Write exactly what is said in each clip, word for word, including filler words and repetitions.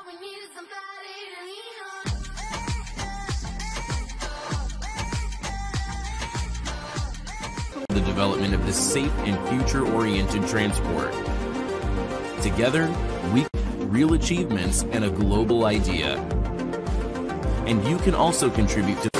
The development of this safe and future-oriented transport. Together, we real achievements and a global idea. And you can also contribute to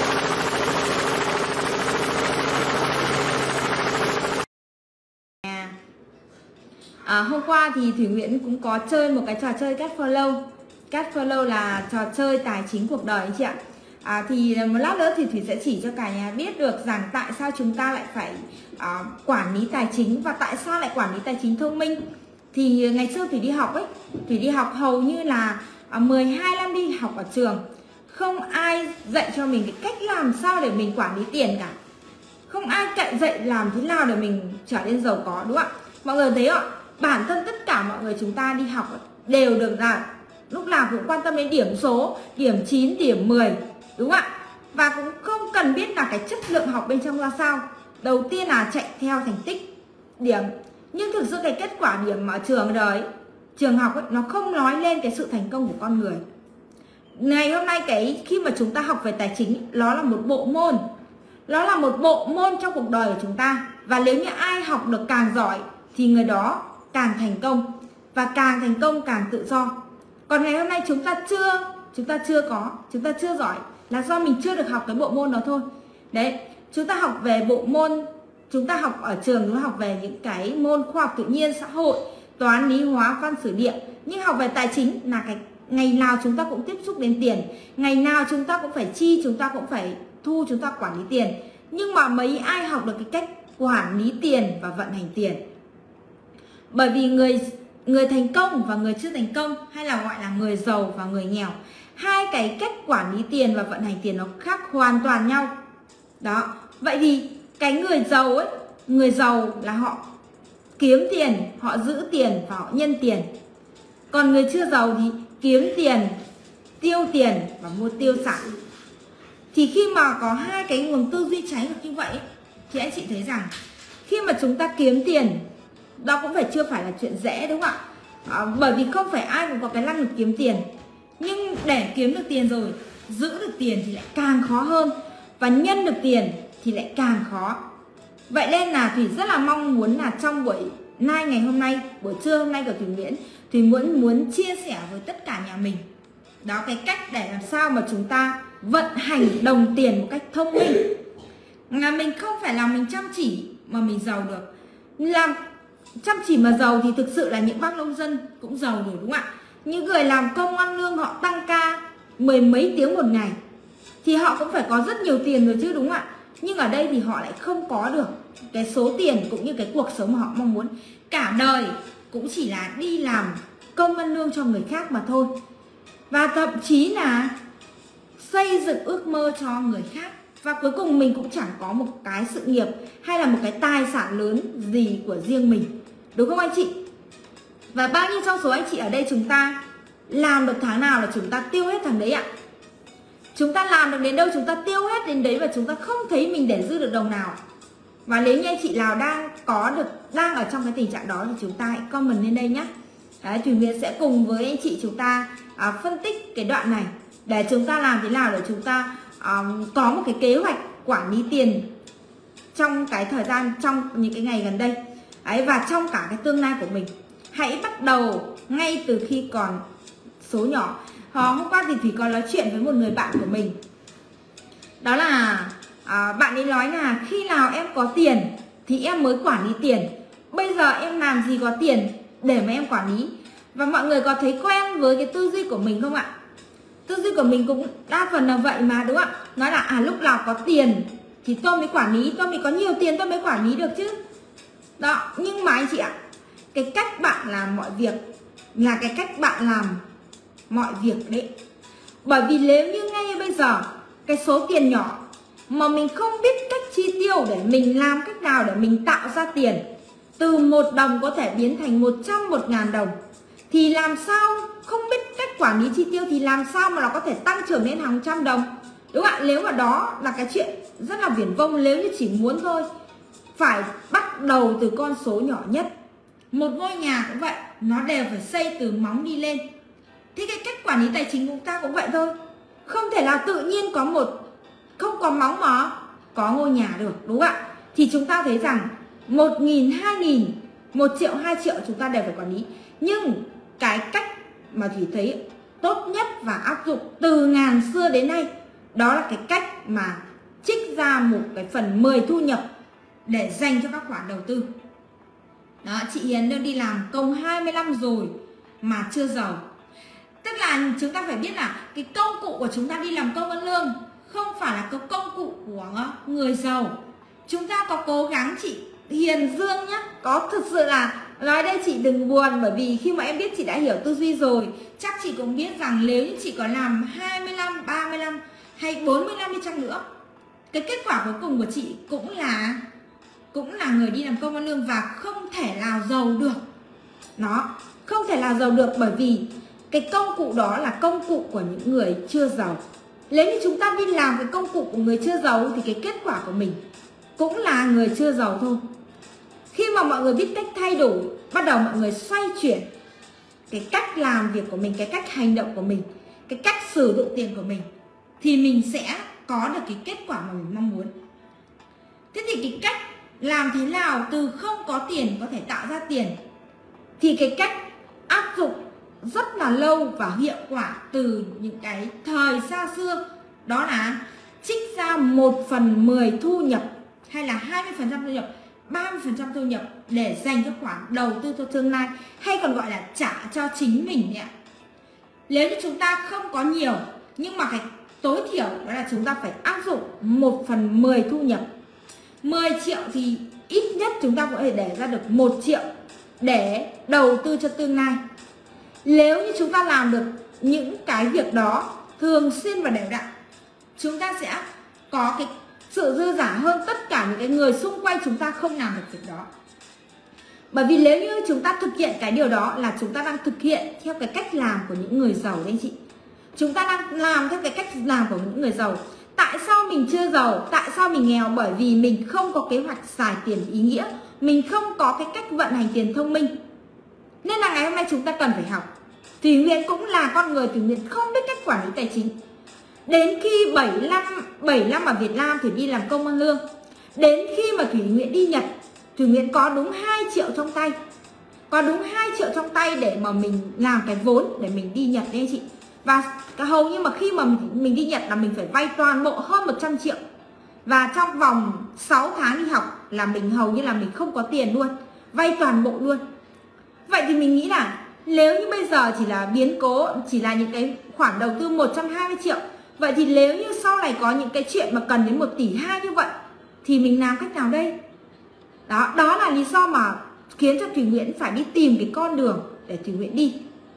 À, hôm qua thì Thủy Nguyễn cũng có chơi một cái trò chơi Cash Flow. Cash Flow là trò chơi tài chính cuộc đời anh chị ạ. À, thì một lát nữa thì Thủy sẽ chỉ cho cả nhà biết được rằng tại sao chúng ta lại phải à, quản lý tài chính và tại sao lại quản lý tài chính thông minh. Thì ngày xưa Thủy đi học ấy, Thủy đi học hầu như là à, mười hai năm đi học ở trường, không ai dạy cho mình cái cách làm sao để mình quản lý tiền cả. Không ai dạy làm thế nào để mình trở nên giàu có, đúng không ạ? Mọi người thấy không? Bản thân tất cả mọi người chúng ta đi học đều được là lúc nào cũng quan tâm đến điểm số, điểm chín, điểm mười, đúng không ạ? Và cũng không cần biết là cái chất lượng học bên trong ra sao. Đầu tiên là chạy theo thành tích, điểm. Nhưng thực sự cái kết quả điểm ở trường đời, trường học ấy, nó không nói lên cái sự thành công của con người. Ngày hôm nay cái khi mà chúng ta học về tài chính, nó là một bộ môn. Nó là một bộ môn trong cuộc đời của chúng ta. Và nếu như ai học được càng giỏi thì người đó càng thành công, và càng thành công càng tự do. Còn ngày hôm nay chúng ta chưa chúng ta chưa có chúng ta chưa giỏi là do mình chưa được học cái bộ môn đó thôi. Đấy, chúng ta học về bộ môn, chúng ta học ở trường chúng ta học về những cái môn khoa học tự nhiên, xã hội, toán, lý, hóa, văn, sử, địa, nhưng học về tài chính là cái ngày nào chúng ta cũng tiếp xúc đến tiền, ngày nào chúng ta cũng phải chi, chúng ta cũng phải thu, chúng ta quản lý tiền. Nhưng mà mấy ai học được cái cách quản lý tiền và vận hành tiền. Bởi vì người người thành công và người chưa thành công, hay là gọi là người giàu và người nghèo, hai cái cách quản lý tiền và vận hành tiền nó khác hoàn toàn nhau. Đó, vậy thì cái người giàu ấy, người giàu là họ kiếm tiền, họ giữ tiền và họ nhân tiền. Còn người chưa giàu thì kiếm tiền, tiêu tiền và mua tiêu sản. Thì khi mà có hai cái nguồn tư duy trái ngược như vậy thì anh chị thấy rằng khi mà chúng ta kiếm tiền, đó cũng phải chưa phải là chuyện dễ, đúng không ạ? À, bởi vì không phải ai cũng có cái năng lực kiếm tiền. Nhưng để kiếm được tiền rồi, giữ được tiền thì lại càng khó hơn, và nhân được tiền thì lại càng khó. Vậy nên là Thủy rất là mong muốn là trong buổi nay ngày hôm nay, buổi trưa hôm nay của Thủy Nguyễn, Thủy muốn muốn chia sẻ với tất cả nhà mình đó cái cách để làm sao mà chúng ta vận hành đồng tiền một cách thông minh. Là mình không phải là mình chăm chỉ mà mình giàu được. Làm chăm chỉ mà giàu thì thực sự là những bác nông dân cũng giàu rồi, đúng không ạ? Những người làm công ăn lương, họ tăng ca mười mấy tiếng một ngày thì họ cũng phải có rất nhiều tiền rồi chứ, đúng không ạ? Nhưng ở đây thì họ lại không có được cái số tiền cũng như cái cuộc sống mà họ mong muốn. Cả đời cũng chỉ là đi làm công ăn lương cho người khác mà thôi. Và thậm chí là xây dựng ước mơ cho người khác. Và cuối cùng mình cũng chẳng có một cái sự nghiệp hay là một cái tài sản lớn gì của riêng mình, đúng không anh chị? Và bao nhiêu trong số anh chị ở đây chúng ta làm được tháng nào là chúng ta tiêu hết tháng đấy ạ? Chúng ta làm được đến đâu chúng ta tiêu hết đến đấy, và chúng ta không thấy mình để dư được đồng nào. Và nếu như anh chị nào đang có được, đang ở trong cái tình trạng đó thì chúng ta hãy comment lên đây nhé. Đấy, Thủy Nguyễn sẽ cùng với anh chị chúng ta à, phân tích cái đoạn này để chúng ta làm thế nào để chúng ta à, có một cái kế hoạch quản lý tiền trong cái thời gian, trong những cái ngày gần đây. Đấy, và trong cả cái tương lai của mình. Hãy bắt đầu ngay từ khi còn số nhỏ. à, Hôm qua thì Thủy có nói chuyện với một người bạn của mình. Đó là à, bạn ấy nói là khi nào em có tiền thì em mới quản lý tiền. Bây giờ em làm gì có tiền để mà em quản lý. Và mọi người có thấy quen với cái tư duy của mình không ạ? Tư duy của mình cũng đa phần là vậy mà, đúng không ạ? Nói là à lúc nào có tiền thì tôi mới quản lý, tôi mới có nhiều tiền tôi mới quản lý được chứ. Đó, nhưng mà anh chị ạ, cái cách bạn làm mọi việc là cái cách bạn làm mọi việc đấy. Bởi vì nếu như ngay bây giờ cái số tiền nhỏ mà mình không biết cách chi tiêu để mình làm cách nào để mình tạo ra tiền, từ một đồng có thể biến thành một trăm, một ngàn đồng, thì làm sao không biết cách quản lý chi tiêu thì làm sao mà nó có thể tăng trưởng lên hàng trăm đồng, đúng không ạ? Nếu mà đó là cái chuyện rất là viển vông, nếu như chỉ muốn thôi. Phải bắt đầu từ con số nhỏ nhất. Một ngôi nhà cũng vậy, nó đều phải xây từ móng đi lên. Thì cái cách quản lý tài chính của chúng ta cũng vậy thôi. Không thể là tự nhiên có một, không có máu mó có ngôi nhà được, đúng không ạ? Thì chúng ta thấy rằng một nghìn, hai nghìn, một triệu, hai triệu chúng ta đều phải quản lý. Nhưng cái cách mà Thủy thấy tốt nhất và áp dụng từ ngàn xưa đến nay, đó là cái cách mà trích ra một cái phần mười thu nhập để dành cho các khoản đầu tư. Đó, chị Hiền đang đi làm công hai mươi năm rồi mà chưa giàu. Tức là chúng ta phải biết là cái công cụ của chúng ta đi làm công ăn lương không phải là cái công cụ của người giàu. Chúng ta có cố gắng, chị Hiền Dương nhá, có thực sự là nói đây chị đừng buồn, bởi vì khi mà em biết chị đã hiểu tư duy rồi, chắc chị cũng biết rằng nếu như chị có làm hai mươi năm, ba mươi năm hay bốn mươi năm đi chăng nữa, cái kết quả cuối cùng của chị cũng là cũng là người đi làm công ăn lương và không thể nào giàu được. Nó không thể nào giàu được, bởi vì cái công cụ đó là công cụ của những người chưa giàu. Nếu như chúng ta đi làm cái công cụ của người chưa giàu thì cái kết quả của mình cũng là người chưa giàu thôi. Khi mà mọi người biết cách thay đổi, bắt đầu mọi người xoay chuyển cái cách làm việc của mình, cái cách hành động của mình, cái cách sử dụng tiền của mình, thì mình sẽ có được cái kết quả mà mình mong muốn. Thế thì cái cách làm thế nào từ không có tiền có thể tạo ra tiền, thì cái cách áp dụng rất là lâu và hiệu quả từ những cái thời xa xưa, đó là trích ra một phần mười thu nhập, hay là hai mươi phần trăm thu nhập, ba mươi phần trăm thu nhập để dành cho khoản đầu tư cho tương lai, hay còn gọi là trả cho chính mình ạ. Nếu như chúng ta không có nhiều, nhưng mà cái tối thiểu đó là chúng ta phải áp dụng một phần mười thu nhập. Mười triệu thì ít nhất chúng ta có thể để ra được một triệu để đầu tư cho tương lai. Nếu như chúng ta làm được những cái việc đó thường xuyên và đều đặn, chúng ta sẽ có cái sự dư giả hơn tất cả những cái người xung quanh chúng ta không làm được việc đó. Bởi vì nếu như chúng ta thực hiện cái điều đó là chúng ta đang thực hiện theo cái cách làm của những người giàu đấy anh chị. Chúng ta đang làm theo cái cách làm của những người giàu. Tại sao mình chưa giàu? Tại sao mình nghèo? Bởi vì mình không có kế hoạch xài tiền ý nghĩa, mình không có cái cách vận hành tiền thông minh. Nên là ngày hôm nay chúng ta cần phải học. Thủy Nguyễn cũng là con người, Thủy Nguyễn không biết cách quản lý tài chính. Đến khi bảy năm, bảy năm ở Việt Nam Thủy đi làm công ăn lương. Đến khi mà Thủy Nguyễn đi Nhật, Thủy Nguyễn có đúng hai triệu trong tay. Có đúng hai triệu trong tay để mà mình làm cái vốn để mình đi Nhật đấy anh chị. Và hầu như mà khi mà mình đi Nhật là mình phải vay toàn bộ hơn một trăm triệu. Và trong vòng sáu tháng đi học là mình hầu như là mình không có tiền luôn, vay toàn bộ luôn. Vậy thì mình nghĩ là nếu như bây giờ chỉ là biến cố, chỉ là những cái khoản đầu tư một trăm hai mươi triệu, vậy thì nếu như sau này có những cái chuyện mà cần đến một tỷ hai như vậy thì mình làm cách nào đây? Đó, đó là lý do mà khiến cho Thủy Nguyễn phải đi tìm cái con đường để Thủy Nguyễn đi.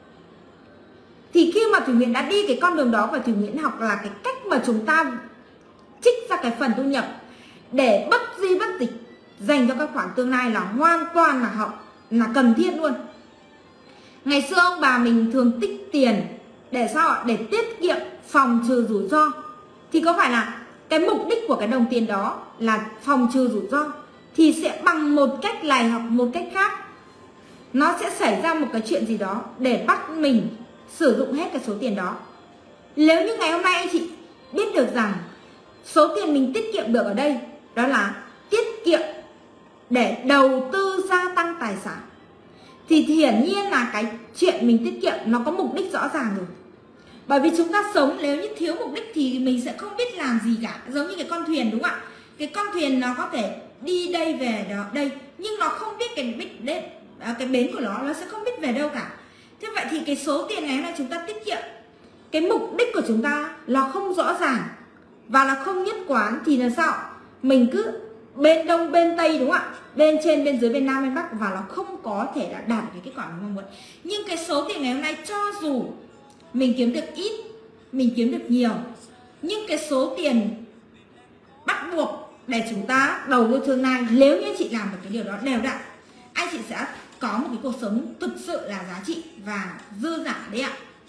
Thì khi mà Thủy Nguyễn đã đi cái con đường đó và Thủy Nguyễn học là cái cách mà chúng ta trích ra cái phần thu nhập để bất di bất dịch dành cho các khoản tương lai là hoàn toàn là họ là cần thiết luôn. Ngày xưa ông bà mình thường tích tiền để sao ạ? Để tiết kiệm, phòng trừ rủi ro. Thì có phải là cái mục đích của cái đồng tiền đó là phòng trừ rủi ro, thì sẽ bằng một cách này hoặc một cách khác nó sẽ xảy ra một cái chuyện gì đó để bắt mình sử dụng hết cái số tiền đó. Nếu như ngày hôm nay anh chị biết được rằng số tiền mình tiết kiệm được ở đây đó là tiết kiệm để đầu tư gia tăng tài sản, thì hiển nhiên là cái chuyện mình tiết kiệm nó có mục đích rõ ràng rồi. Bởi vì chúng ta sống nếu như thiếu mục đích thì mình sẽ không biết làm gì cả. Giống như cái con thuyền đúng không ạ? Cái con thuyền nó có thể đi đây về đó đây, nhưng nó không biết cái đích đến à, cái bến của nó, nó sẽ không biết về đâu cả. Thế vậy thì cái số tiền ngày hôm nay chúng ta tiết kiệm, cái mục đích của chúng ta là không rõ ràng và là không nhất quán, thì là sao? Mình cứ bên đông bên tây đúng không ạ? Bên trên bên dưới bên nam bên bắc, và nó không có thể là đạt cái kết quả mình mong muốn. Nhưng cái số tiền ngày hôm nay cho dù mình kiếm được ít, mình kiếm được nhiều, nhưng cái số tiền bắt buộc để chúng ta đầu tư tương lai, nếu như chị làm được cái điều đó đều đặn, anh chị sẽ có một cái cuộc sống thực sự là giá trị và dư giả đấy ạ.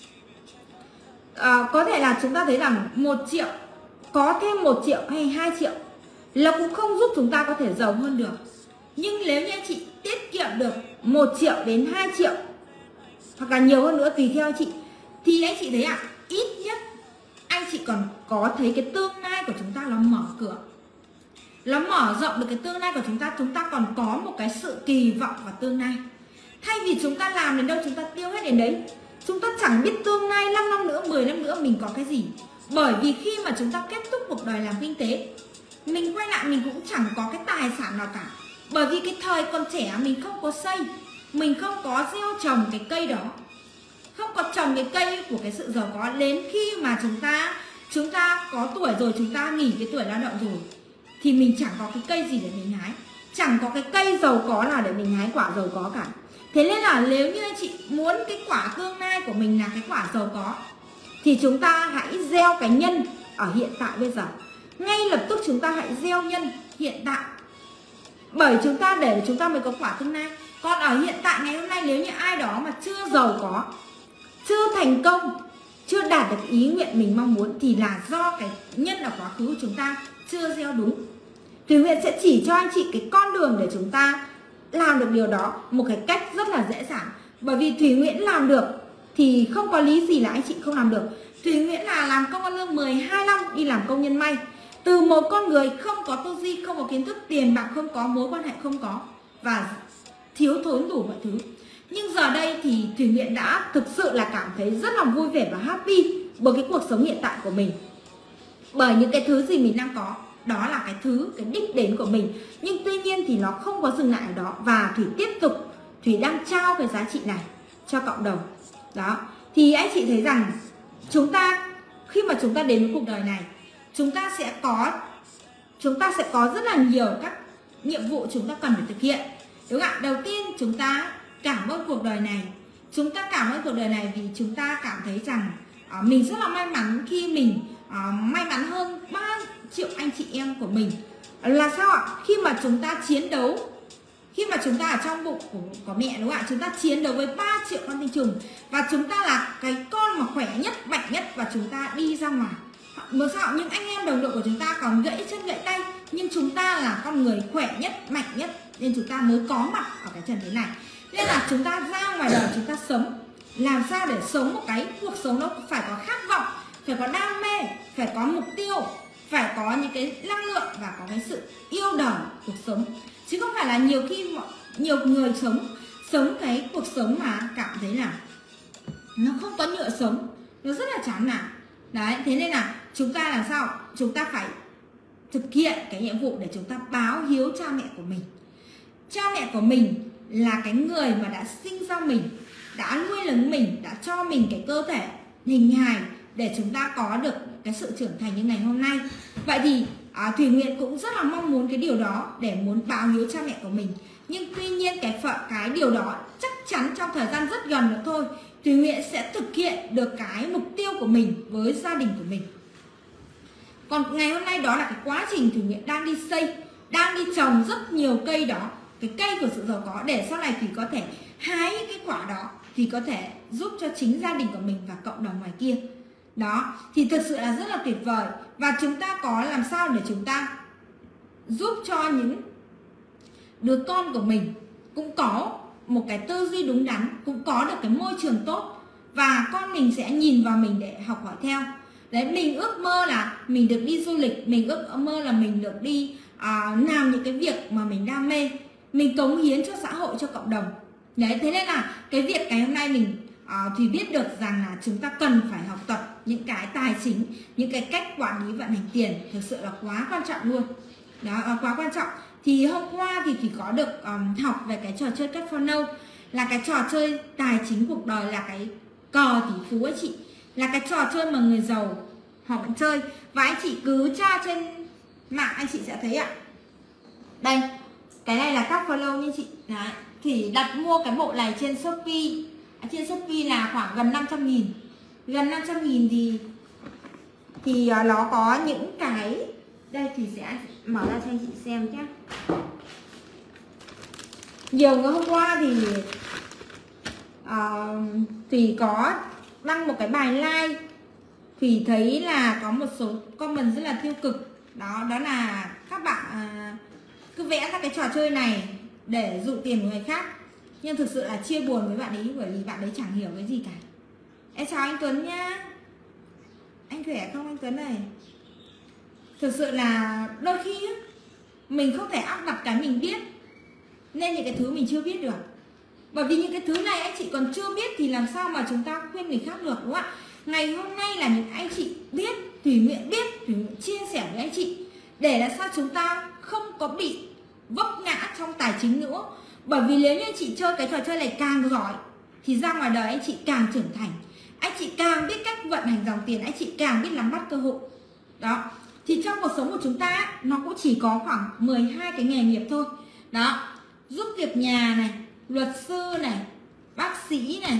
À, có thể là chúng ta thấy rằng một triệu, có thêm một triệu hay hai triệu là cũng không giúp chúng ta có thể giàu hơn được. Nhưng nếu như anh chị tiết kiệm được một triệu đến hai triệu hoặc là nhiều hơn nữa tùy theo anh chị, thì anh chị thấy ạ, à, ít nhất anh chị còn có thấy cái tương lai của chúng ta nó mở cửa, nó mở rộng được cái tương lai của chúng ta. Chúng ta còn có một cái sự kỳ vọng vào tương lai. Thay vì chúng ta làm đến đâu chúng ta tiêu hết đến đấy, chúng ta chẳng biết tương lai năm năm nữa, mười năm nữa mình có cái gì. Bởi vì khi mà chúng ta kết thúc cuộc đời làm kinh tế, mình quay lại mình cũng chẳng có cái tài sản nào cả. Bởi vì cái thời còn trẻ mình không có xây, mình không có gieo trồng cái cây đó, không có trồng cái cây của cái sự giàu có. Đến khi mà chúng ta chúng ta có tuổi rồi, chúng ta nghỉ cái tuổi lao động rồi, thì mình chẳng có cái cây gì để mình hái, chẳng có cái cây giàu có nào để mình hái quả giàu có cả. Thế nên là nếu như anh chị muốn cái quả tương lai của mình là cái quả giàu có, thì chúng ta hãy gieo cái nhân ở hiện tại bây giờ. Ngay lập tức chúng ta hãy gieo nhân hiện tại, bởi chúng ta để chúng ta mới có quả tương lai. Còn ở hiện tại ngày hôm nay, nếu như ai đó mà chưa giàu có, chưa thành công, chưa đạt được ý nguyện mình mong muốn, thì là do cái nhân ở quá khứ của chúng ta chưa gieo đúng. Thủy Nguyện sẽ chỉ cho anh chị cái con đường để chúng ta làm được điều đó một cái cách rất là dễ dàng. Bởi vì Thủy Nguyện làm được thì không có lý gì là anh chị không làm được. Thủy Nguyện là làm công ăn lương mười hai năm đi làm công nhân may. Từ một con người không có tư duy, không có kiến thức, tiền bạc không có, mối quan hệ không có, và thiếu thốn đủ mọi thứ. Nhưng giờ đây thì Thủy Nguyện đã thực sự là cảm thấy rất là vui vẻ và happy bởi cái cuộc sống hiện tại của mình. Bởi những cái thứ gì mình đang có, đó là cái thứ, cái đích đến của mình. Nhưng tuy nhiên thì nó không có dừng lại ở đó. Và Thủy tiếp tục, Thủy đang trao cái giá trị này cho cộng đồng. Đó, thì anh chị thấy rằng chúng ta, khi mà chúng ta đến với cuộc đời này, chúng ta sẽ có Chúng ta sẽ có rất là nhiều các nhiệm vụ chúng ta cần phải thực hiện, đúng không ạ? Đầu tiên chúng ta cảm ơn cuộc đời này. Chúng ta cảm ơn cuộc đời này vì chúng ta cảm thấy rằng uh, mình rất là may mắn khi mình uh, may mắn hơn ba triệu anh chị em của mình. Là sao ạ? Khi mà chúng ta chiến đấu, khi mà chúng ta ở trong bụng của, của mẹ, đúng không ạ? Chúng ta chiến đấu với ba triệu con tinh trùng, và chúng ta là cái con mà khỏe nhất, mạnh nhất, và chúng ta đi ra ngoài. Một sao những anh em đồng đội của chúng ta còn gãy chân gãy tay, nhưng chúng ta là con người khỏe nhất, mạnh nhất, nên chúng ta mới có mặt ở cái trần thế này. Nên là chúng ta ra ngoài đời chúng ta sống, làm sao để sống một cái cuộc sống nó phải có khát vọng, phải có đam mê, phải có mục tiêu, phải có những cái năng lượng và có cái sự yêu đời cuộc sống. Chứ không phải là nhiều khi nhiều người sống sống cái cuộc sống mà cảm thấy là nó không có nhựa sống, nó rất là chán nản. Đấy, thế nên là chúng ta làm sao? Chúng ta phải thực hiện cái nhiệm vụ để chúng ta báo hiếu cha mẹ của mình. Cha mẹ của mình là cái người mà đã sinh ra mình, đã nuôi nấng mình, đã cho mình cái cơ thể hình hài để chúng ta có được cái sự trưởng thành như ngày hôm nay. Vậy thì à, Thủy Nguyện cũng rất là mong muốn cái điều đó để muốn báo hiếu cha mẹ của mình. Nhưng tuy nhiên cái phận cái điều đó chắc chắn trong thời gian rất gần nữa thôi, Thủy Nguyện sẽ thực hiện được cái mục tiêu của mình với gia đình của mình. Còn ngày hôm nay đó là cái quá trình Thủy Nguyện đang đi xây, đang đi trồng rất nhiều cây đó, cái cây của sự giàu có, để sau này Thủy có thể hái cái quả đó, thì có thể giúp cho chính gia đình của mình và cộng đồng ngoài kia. Đó, thì thực sự là rất là tuyệt vời. Và chúng ta có làm sao để chúng ta giúp cho những đứa con của mình cũng có một cái tư duy đúng đắn, cũng có được cái môi trường tốt, và con mình sẽ nhìn vào mình để học hỏi theo. Đấy, mình ước mơ là mình được đi du lịch, mình ước mơ là mình được đi à, làm những cái việc mà mình đam mê, mình cống hiến cho xã hội, cho cộng đồng. Đấy, thế nên là cái việc ngày hôm nay mình à, thì biết được rằng là chúng ta cần phải học tập những cái tài chính, những cái cách quản lý vận hành tiền, thực sự là quá quan trọng luôn. Đó, à, quá quan trọng. Thì hôm qua thì chỉ có được um, học về cái trò chơi Cash for No, là cái trò chơi tài chính cuộc đời, là cái cờ tỷ phú ấy chị, là cái trò chơi mà người giàu họ vẫn chơi. Và anh chị cứ tra trên mạng anh chị sẽ thấy ạ. Đây, cái này là Cash for No nha chị. Đấy, thì đặt mua cái bộ này trên Shopee, trên Shopee là khoảng gần năm trăm nghìn. Gần năm trăm nghìn thì thì uh, nó có những cái, đây thì sẽ mở ra cho anh chị xem nhé. Nhiều ngày hôm qua thì uh, thì có đăng một cái bài like, thì thấy là có một số comment rất là tiêu cực. Đó, đó là các bạn uh, cứ vẽ ra cái trò chơi này để dụ tiền của người khác. Nhưng thực sự là chia buồn với bạn ấy, bởi vì bạn ấy chẳng hiểu cái gì cả. Em chào anh Tuấn nhá. Anh khỏe không anh Tuấn này? Thực sự là đôi khi mình không thể áp đặt cái mình biết nên những cái thứ mình chưa biết được. Bởi vì những cái thứ này anh chị còn chưa biết thì làm sao mà chúng ta khuyên người khác được, đúng không ạ? Ngày hôm nay là những anh chị biết, Thủy Nguyện biết, Thủy Nguyện chia sẻ với anh chị để làm sao chúng ta không có bị vấp ngã trong tài chính nữa. Bởi vì nếu như anh chị chơi cái trò chơi này càng giỏi thì ra ngoài đời anh chị càng trưởng thành, anh chị càng biết cách vận hành dòng tiền, anh chị càng biết nắm bắt cơ hội. Đó, thì trong cuộc sống của chúng ta nó cũng chỉ có khoảng mười hai cái nghề nghiệp thôi. Đó, giúp việc nhà này, luật sư này, bác sĩ này.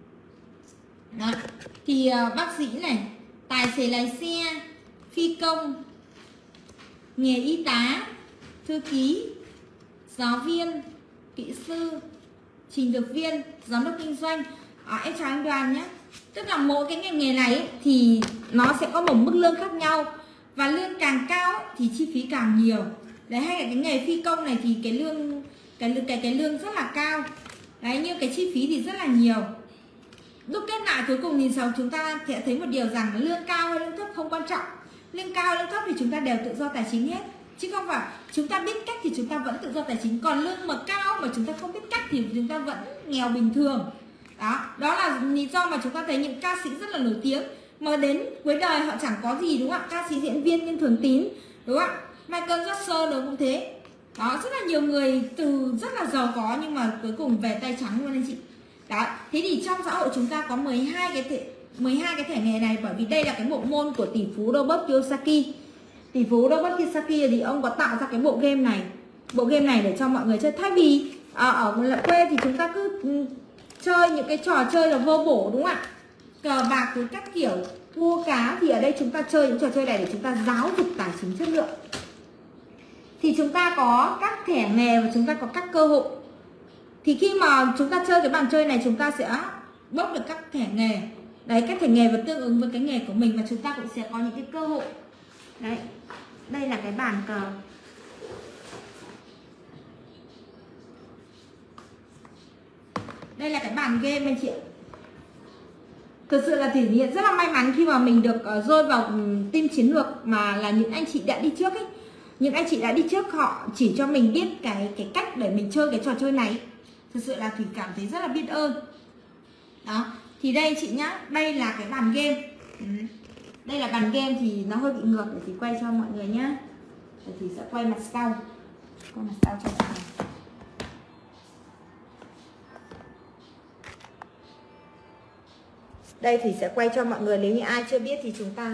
Đó, thì uh, bác sĩ này, tài xế lái xe, phi công, nghề y tá, thư ký, giáo viên, kỹ sư, trình dược viên, giám đốc kinh doanh. À, em chào anh Đoàn nhé. Tức là mỗi cái ngành nghề này ấy, thì nó sẽ có một mức lương khác nhau, và lương càng cao ấy, thì chi phí càng nhiều. Đấy, hay là cái nghề phi công này thì cái lương cái cái cái lương rất là cao. Đấy, nhưng cái chi phí thì rất là nhiều. Đúc kết lại cuối cùng nhìn sau chúng ta sẽ thấy một điều rằng là lương cao hay lương thấp không quan trọng. Lương cao lương thấp thì chúng ta đều tự do tài chính hết, chứ không phải chúng ta biết cách thì chúng ta vẫn tự do tài chính. Còn lương mà cao mà chúng ta không biết cách thì chúng ta vẫn nghèo bình thường. Đó, đó là lý do mà chúng ta thấy những ca sĩ rất là nổi tiếng mà đến cuối đời họ chẳng có gì, đúng không ạ? Ca sĩ diễn viên như Thường Tín, đúng không ạ? Michael Jackson rồi cũng thế. Đó, rất là nhiều người từ rất là giàu có nhưng mà cuối cùng về tay trắng luôn anh chị. Đó, thế thì trong xã hội chúng ta có mười hai cái thể, mười hai cái thẻ nghề này, bởi vì đây là cái bộ môn của tỷ phú Robert Kiyosaki. Tỷ phú Robert Kiyosaki thì ông có tạo ra cái bộ game này. Bộ game này để cho mọi người chơi. Thay vì à, ở quê thì chúng ta cứ ừ, chơi những cái trò chơi là vô bổ, đúng không ạ? Cờ bạc với các kiểu, thua cá, thì ở đây chúng ta chơi những trò chơi này để chúng ta giáo dục tài chính chất lượng. Thì chúng ta có các thẻ nghề và chúng ta có các cơ hội. Thì khi mà chúng ta chơi cái bàn chơi này chúng ta sẽ bốc được các thẻ nghề. Đấy, các thẻ nghề và tương ứng với cái nghề của mình, và chúng ta cũng sẽ có những cái cơ hội. Đấy, đây là cái bàn cờ. Đây là cái bàn game anh chị ạ. Thực sự là Thủy Nguyện rất là may mắn khi mà mình được uh, rơi vào um, team chiến lược mà là những anh chị đã đi trước ấy. Những anh chị đã đi trước họ chỉ cho mình biết cái cái cách để mình chơi cái trò chơi này. Thực sự là Thủy cảm thấy rất là biết ơn. Đó, thì đây chị nhá, đây là cái bàn game. Ừ. Đây là bàn game thì nó hơi bị ngược, để Thủy quay cho mọi người nhá. Để Thủy sẽ quay mặt sau. Quay mặt sau cho mọi người. Đây thì sẽ quay cho mọi người, nếu như ai chưa biết thì chúng ta.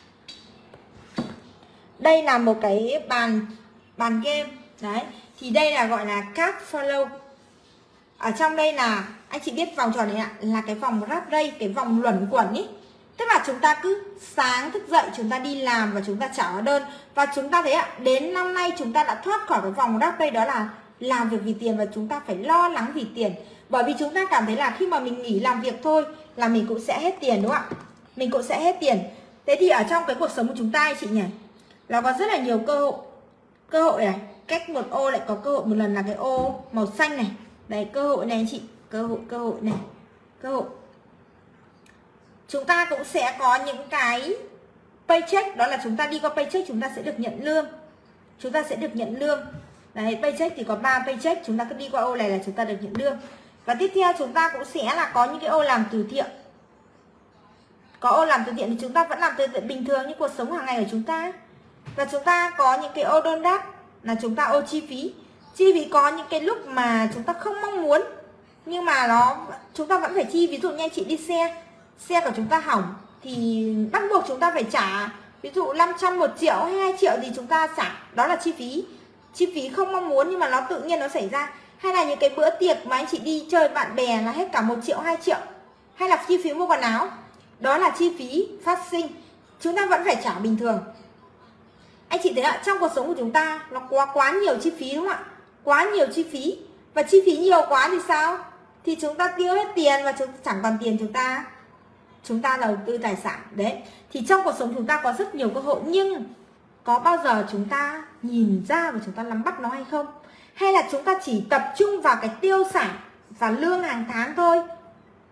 Đây là một cái bàn bàn game. Đấy, thì đây là gọi là card follow. Ở trong đây là anh chị biết vòng tròn này ạ, là cái vòng rat race, cái vòng luẩn quẩn ý. Tức là chúng ta cứ sáng thức dậy chúng ta đi làm và chúng ta trả hóa đơn, và chúng ta thấy ạ, đến năm nay chúng ta đã thoát khỏi cái vòng rat race, đó là làm việc vì tiền và chúng ta phải lo lắng vì tiền. Bởi vì chúng ta cảm thấy là khi mà mình nghỉ làm việc thôi là mình cũng sẽ hết tiền, đúng không ạ? Mình cũng sẽ hết tiền. Thế thì ở trong cái cuộc sống của chúng ta chị nhỉ, nó có rất là nhiều cơ hội. Cơ hội này, cách một ô lại có cơ hội một lần là cái ô màu xanh này. Đây, cơ hội này anh chị, cơ hội, cơ hội này, cơ hội. Chúng ta cũng sẽ có những cái paycheck, đó là chúng ta đi qua paycheck chúng ta sẽ được nhận lương. Chúng ta sẽ được nhận lương. Đấy, paycheck thì có ba paycheck, chúng ta cứ đi qua ô này là chúng ta được nhận lương. Và tiếp theo chúng ta cũng sẽ là có những cái ô làm từ thiện. Có ô làm từ thiện thì chúng ta vẫn làm từ thiện bình thường như cuộc sống hàng ngày của chúng ta. Và chúng ta có những cái ô donut là chúng ta ô chi phí. Chi phí có những cái lúc mà chúng ta không mong muốn nhưng mà nó chúng ta vẫn phải chi. Ví dụ như anh chị đi xe, xe của chúng ta hỏng thì bắt buộc chúng ta phải trả. Ví dụ năm trăm, một triệu hay hai triệu thì chúng ta trả. Đó là chi phí. Chi phí không mong muốn nhưng mà nó tự nhiên nó xảy ra. Hay là những cái bữa tiệc mà anh chị đi chơi bạn bè là hết cả một triệu, hai triệu. Hay là chi phí mua quần áo, đó là chi phí phát sinh. Chúng ta vẫn phải trả bình thường. Anh chị thấy ạ, trong cuộc sống của chúng ta nó quá quá nhiều chi phí, đúng không ạ? Quá nhiều chi phí. Và chi phí nhiều quá thì sao? Thì chúng ta tiêu hết tiền và chúng chẳng còn tiền chúng ta chúng ta đầu tư tài sản. Đấy, thì trong cuộc sống chúng ta có rất nhiều cơ hội, nhưng có bao giờ chúng ta nhìn ra và chúng ta nắm bắt nó hay không? Hay là chúng ta chỉ tập trung vào cái tiêu sản và lương hàng tháng thôi?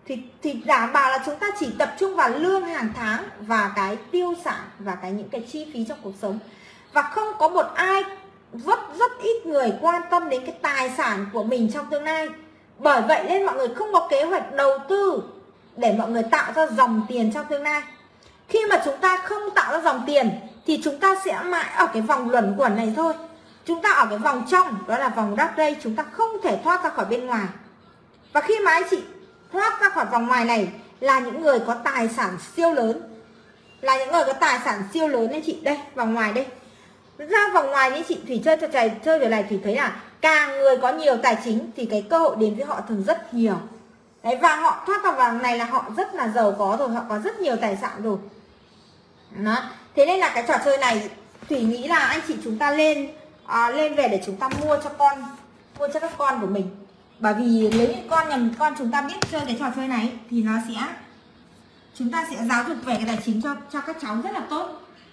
thì, thì đảm bảo là chúng ta chỉ tập trung vào lương hàng tháng và cái tiêu sản và cái những cái chi phí trong cuộc sống. Và không có một ai, rất rất ít người quan tâm đến cái tài sản của mình trong tương lai. Bởi vậy nên mọi người không có kế hoạch đầu tư để mọi người tạo ra dòng tiền trong tương lai. Khi mà chúng ta không tạo ra dòng tiền thì chúng ta sẽ mãi ở cái vòng luẩn quẩn này thôi. Chúng ta ở cái vòng trong, đó là vòng dark race, chúng ta không thể thoát ra khỏi bên ngoài. Và khi mà anh chị thoát ra khỏi vòng ngoài này là những người có tài sản siêu lớn. Là những người có tài sản siêu lớn anh chị. Đây, vòng ngoài đây. Ra vòng ngoài như chị Thủy chơi cho chơi, chơi về này Thủy thấy là càng người có nhiều tài chính thì cái cơ hội đến với họ thường rất nhiều. Đấy, và họ thoát vào vòng này là họ rất là giàu có rồi, họ có rất nhiều tài sản rồi. Đó. Thế nên là cái trò chơi này Thủy nghĩ là anh chị chúng ta lên à, lên về để chúng ta mua cho con, mua cho các con của mình. Bởi vì nếu như con nhầm con chúng ta biết chơi cái trò chơi này thì nó sẽ, chúng ta sẽ giáo dục về cái tài chính cho cho các cháu rất là tốt.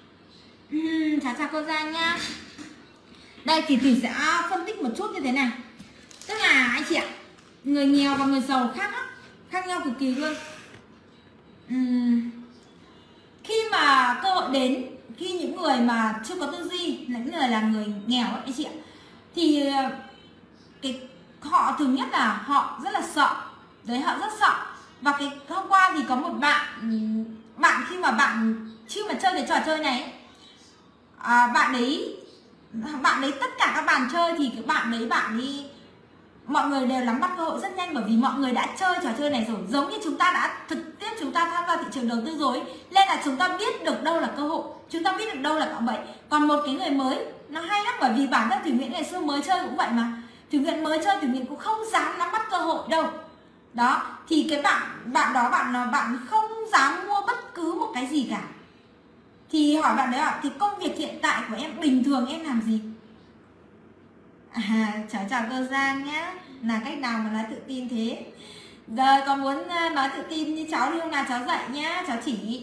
uhm, Chào chào cô Giang nha. Đây thì Thủy sẽ phân tích một chút như thế này. Tức là anh chị ạ, người nghèo và người giàu khác lắm, khác nhau cực kỳ luôn. uhm, Khi mà cơ hội đến, khi những người mà chưa có tư duy, những người là người nghèo ấy, anh chị ạ, thì cái họ thường nhất là họ rất là sợ. Đấy, họ rất sợ. Và cái hôm qua thì có một bạn bạn khi mà bạn chưa mà chơi cái trò chơi này à, bạn ấy bạn ấy tất cả các bàn chơi thì cái bạn đấy bạn ấy mọi người đều nắm bắt cơ hội rất nhanh, bởi vì mọi người đã chơi trò chơi này rồi, giống như chúng ta đã thực tiếp chúng ta tham gia thị trường đầu tư rồi, nên là chúng ta biết được đâu là cơ hội, chúng ta biết được đâu là cạm bẫy. Còn một cái người mới nó hay lắm, bởi vì bản thân Thủy Nguyễn ngày xưa mới chơi cũng vậy mà, Thủy Nguyễn mới chơi Thủy Nguyễn cũng không dám nắm bắt cơ hội đâu. Đó, thì cái bạn bạn đó bạn bạn không dám mua bất cứ một cái gì cả. Thì hỏi bạn đấy ạ, thì công việc hiện tại của em bình thường em làm gì? À, cháu chào cô Giang nhé. Là cách nào mà nói tự tin thế? Rồi, còn muốn nói tự tin như cháu thì hôm nào cháu dạy nhá, cháu chỉ.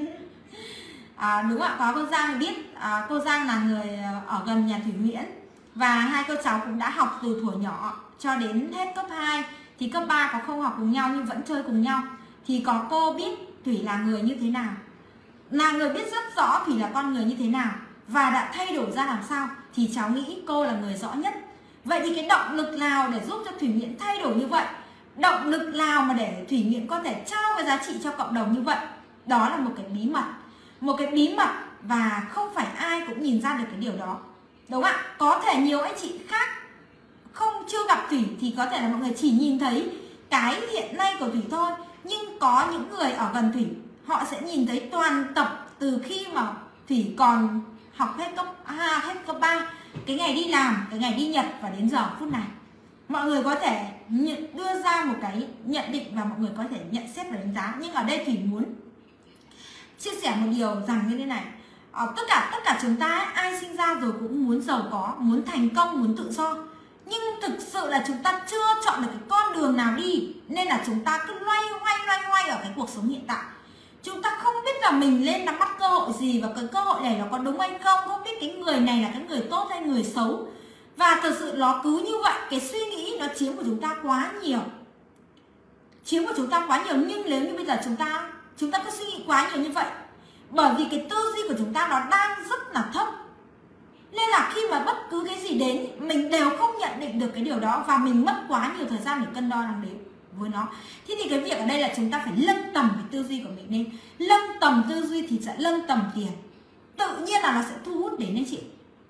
À, đúng ạ, có cô Giang biết. à, Cô Giang là người ở gần nhà Thủy Nguyễn. Và hai cô cháu cũng đã học từ thuở nhỏ cho đến hết cấp hai. Thì cấp ba có không học cùng nhau nhưng vẫn chơi cùng nhau. Thì có cô biết Thủy là người như thế nào, là người biết rất rõ Thủy là con người như thế nào và đã thay đổi ra làm sao, thì cháu nghĩ cô là người rõ nhất. Vậy thì cái động lực nào để giúp cho Thủy Nguyễn thay đổi như vậy, động lực nào mà để Thủy Nguyễn có thể trao cái giá trị cho cộng đồng như vậy? Đó là một cái bí mật, một cái bí mật và không phải ai cũng nhìn ra được cái điều đó, đúng không ạ? Có thể nhiều anh chị khác không chưa gặp Thủy thì có thể là mọi người chỉ nhìn thấy cái hiện nay của Thủy thôi, nhưng có những người ở gần Thủy họ sẽ nhìn thấy toàn tập từ khi mà Thủy còn học hết cấp à, hết cấp ba, cái ngày đi làm, cái ngày đi Nhật và đến giờ phút này. Mọi người có thể nhận, đưa ra một cái nhận định và mọi người có thể nhận xét và đánh giá. Nhưng ở đây Thủy muốn chia sẻ một điều rằng như thế này, à, tất cả tất cả chúng ta ai sinh ra rồi cũng muốn giàu có, muốn thành công, muốn tự do. Nhưng thực sự là chúng ta chưa chọn được cái con đường nào đi, nên là chúng ta cứ loay hoay loay hoay ở cái cuộc sống hiện tại. Chúng ta không biết là mình lên nắm bắt cơ hội gì, và cái cơ hội này nó có đúng hay không, không biết cái người này là cái người tốt hay người xấu. Và thực sự nó cứ như vậy, cái suy nghĩ nó chiếm của chúng ta quá nhiều, chiếm của chúng ta quá nhiều. Nhưng nếu như bây giờ chúng ta chúng ta cứ suy nghĩ quá nhiều như vậy, bởi vì cái tư duy của chúng ta nó đang rất là thấp, nên là khi mà bất cứ cái gì đến mình đều không nhận định được cái điều đó, và mình mất quá nhiều thời gian để cân đo đong đếm với nó. Thế thì cái việc ở đây là chúng ta phải nâng tầm cái tư duy của mình lên. Nâng tầm tư duy thì sẽ nâng tầm tiền, tự nhiên là nó sẽ thu hút đến anh chị.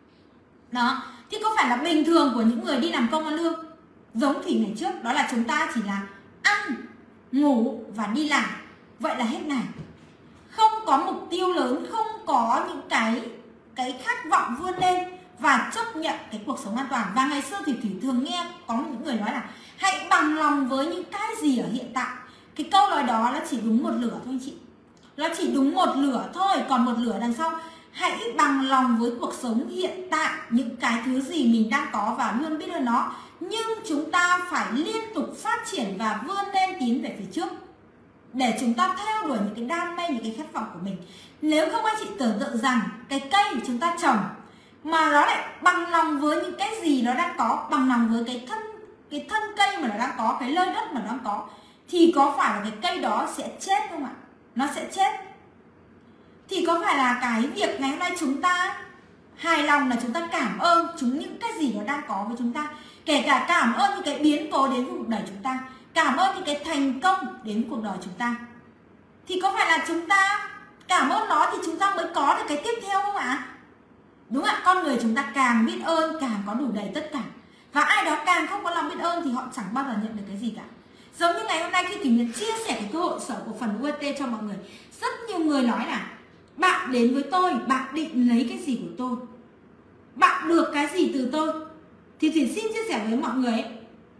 Đó, thì có phải là bình thường của những người đi làm công ăn lương giống Thủy ngày trước, đó là chúng ta chỉ là ăn, ngủ và đi làm, vậy là hết ngày, không có mục tiêu lớn, không có những cái cái khát vọng vươn lên và chấp nhận cái cuộc sống an toàn. Và ngày xưa thì Thủy thường nghe có những người nói là hãy bằng lòng với những cái gì ở hiện tại. Cái câu nói đó nó chỉ đúng một lửa thôi anh chị, nó chỉ đúng một lửa thôi, còn một lửa đằng sau. Hãy bằng lòng với cuộc sống hiện tại, những cái thứ gì mình đang có và luôn biết ơn nó. Nhưng chúng ta phải liên tục phát triển và vươn lên tiến về phía trước, để chúng ta theo đuổi những cái đam mê, những cái khát vọng của mình. Nếu không anh chị tưởng tượng rằng cái cây của chúng ta trồng mà nó lại bằng lòng với những cái gì nó đang có, bằng lòng với cái thân cái thân cây mà nó đang có, cái lơi đất mà nó đang có, thì có phải là cái cây đó sẽ chết không ạ? Nó sẽ chết. Thì có phải là cái việc ngày hôm nay chúng ta hài lòng là chúng ta cảm ơn chúng những cái gì nó đang có với chúng ta, kể cả cảm ơn những cái biến cố đến với cuộc đời chúng ta, cảm ơn những cái thành công đến với cuộc đời chúng ta, thì có phải là chúng ta cảm ơn nó thì chúng ta mới có được cái tiếp theo không ạ? Đúng ạ, con người chúng ta càng biết ơn càng có đủ đầy tất cả. Và ai đó càng không có lòng biết ơn thì họ chẳng bao giờ nhận được cái gì cả. Giống như ngày hôm nay khi Thủy Nguyệt chia sẻ cái cơ hội sở cổ phần u ét tê cho mọi người, rất nhiều người nói là bạn đến với tôi, bạn định lấy cái gì của tôi, bạn được cái gì từ tôi. Thì Thủy xin chia sẻ với mọi người ấy,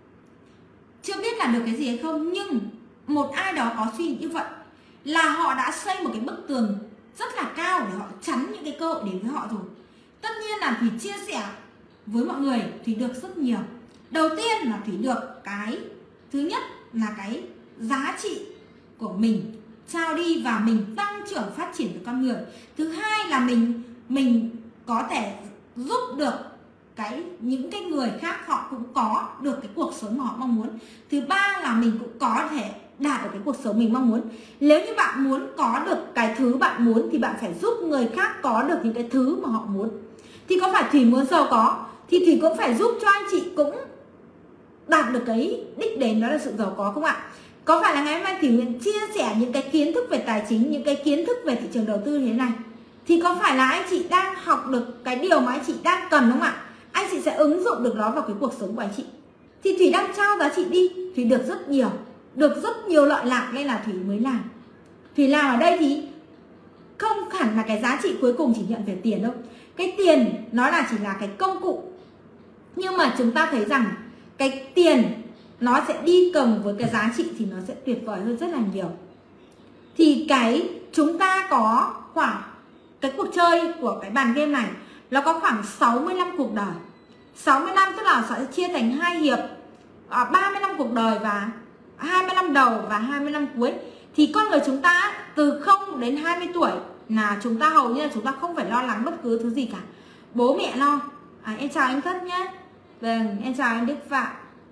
chưa biết là được cái gì hay không, nhưng một ai đó có suy nghĩ như vậy là họ đã xây một cái bức tường rất là cao để họ chắn những cái cơ hội đến với họ rồi. Tất nhiên là Thủy chia sẻ với mọi người, Thủy được rất nhiều. Đầu tiên là Thủy được cái thứ nhất là cái giá trị của mình trao đi và mình tăng trưởng phát triển với con người. Thứ hai là mình mình có thể giúp được cái những cái người khác họ cũng có được cái cuộc sống mà họ mong muốn. Thứ ba là mình cũng có thể đạt được cái cuộc sống mình mong muốn. Nếu như bạn muốn có được cái thứ bạn muốn thì bạn phải giúp người khác có được những cái thứ mà họ muốn. Thì có phải Thủy muốn giàu có thì Thủy cũng phải giúp cho anh chị cũng đạt được cái đích đến đó là sự giàu có không ạ? Có phải là ngày hôm nay Thủy Nguyện chia sẻ những cái kiến thức về tài chính, những cái kiến thức về thị trường đầu tư như thế này, thì có phải là anh chị đang học được cái điều mà anh chị đang cần không ạ? Anh chị sẽ ứng dụng được nó vào cái cuộc sống của anh chị. Thì Thủy đang trao giá trị đi, Thủy được rất nhiều, được rất nhiều lợi lạc nên là Thủy mới làm. Thủy làm ở đây thì không hẳn là cái giá trị cuối cùng chỉ nhận về tiền đâu. Cái tiền nó là chỉ là cái công cụ. Nhưng mà chúng ta thấy rằng cái tiền nó sẽ đi cùng với cái giá trị thì nó sẽ tuyệt vời hơn rất là nhiều. Thì cái chúng ta có khoảng cái cuộc chơi của cái bàn game này nó có khoảng sáu mươi lăm cuộc đời. sáu mươi lăm tức là sẽ chia thành hai hiệp, ba mươi lăm cuộc đời và hai mươi năm đầu và hai mươi năm cuối. Thì con người chúng ta từ không đến hai mươi tuổi là chúng ta hầu như là chúng ta không phải lo lắng bất cứ thứ gì cả. Bố mẹ lo. À, em chào anh Thất nhé. Vâng, em chào anh Đức Phạm.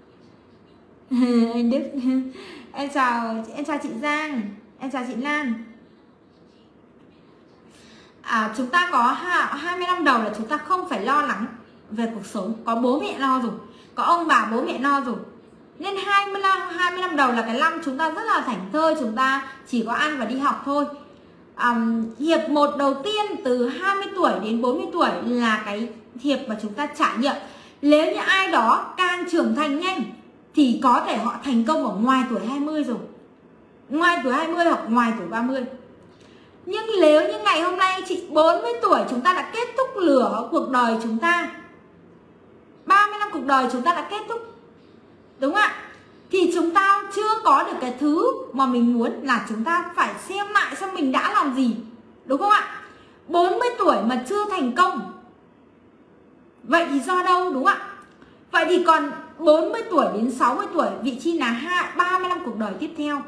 Anh Đức. Em chào em chào chị Giang, em chào chị Lan. À, chúng ta có hai mươi năm đầu là chúng ta không phải lo lắng về cuộc sống, có bố mẹ lo rồi, có ông bà bố mẹ lo rồi. Nên hai mươi lăm hai mươi năm đầu là cái năm chúng ta rất là thảnh thơi, chúng ta chỉ có ăn và đi học thôi. À, hiệp một đầu tiên từ hai mươi tuổi đến bốn mươi tuổi là cái hiệp mà chúng ta trải nghiệm. Nếu như ai đó càng trưởng thành nhanh thì có thể họ thành công ở ngoài tuổi hai mươi rồi, ngoài tuổi hai mươi hoặc ngoài tuổi ba mươi. Nhưng nếu như ngày hôm nay chị bốn mươi tuổi chúng ta đã kết thúc lửa cuộc đời chúng ta, ba mươi năm cuộc đời chúng ta đã kết thúc, đúng không ạ? Thì chúng ta chưa có được cái thứ mà mình muốn, là chúng ta phải xem lại xem mình đã làm gì, đúng không ạ? bốn mươi tuổi mà chưa thành công, vậy thì do đâu, đúng không ạ? Vậy thì còn bốn mươi tuổi đến sáu mươi tuổi, vị trí là ba mươi năm cuộc đời tiếp theo.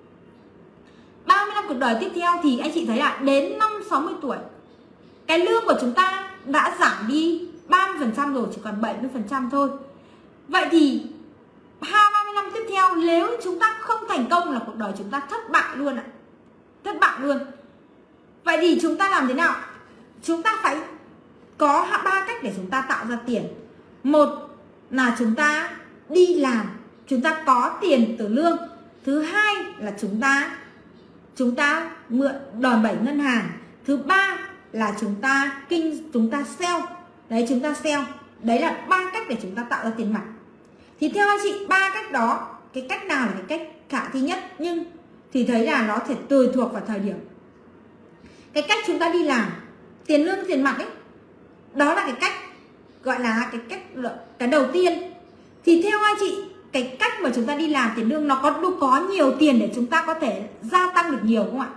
ba mươi năm cuộc đời tiếp theo thì anh chị thấy là đến năm sáu mươi tuổi cái lương của chúng ta đã giảm đi ba mươi phần trăm rồi, chỉ còn bảy mươi phần trăm thôi. Vậy thì ba mươi năm tiếp theo nếu chúng ta không thành công là cuộc đời chúng ta thất bại luôn ạ. Thất bại luôn. Vậy thì chúng ta làm thế nào? Chúng ta phải có ba cách để chúng ta tạo ra tiền. Một là chúng ta đi làm, chúng ta có tiền từ lương. Thứ hai là chúng ta chúng ta mượn đòn bẩy ngân hàng. Thứ ba là chúng ta kinh chúng ta sell. Đấy, chúng ta sell. Đấy là ba cách để chúng ta tạo ra tiền mặt. Thì theo anh chị, ba cách đó, cái cách nào là cái cách khả thi nhất? Nhưng thì thấy là nó thể tùy thuộc vào thời điểm. Cái cách chúng ta đi làm, tiền lương tiền mặt ấy, đó là cái cách gọi là cái cách cái đầu tiên. Thì theo anh chị, cái cách mà chúng ta đi làm tiền lương nó có có nhiều tiền để chúng ta có thể gia tăng được nhiều không ạ?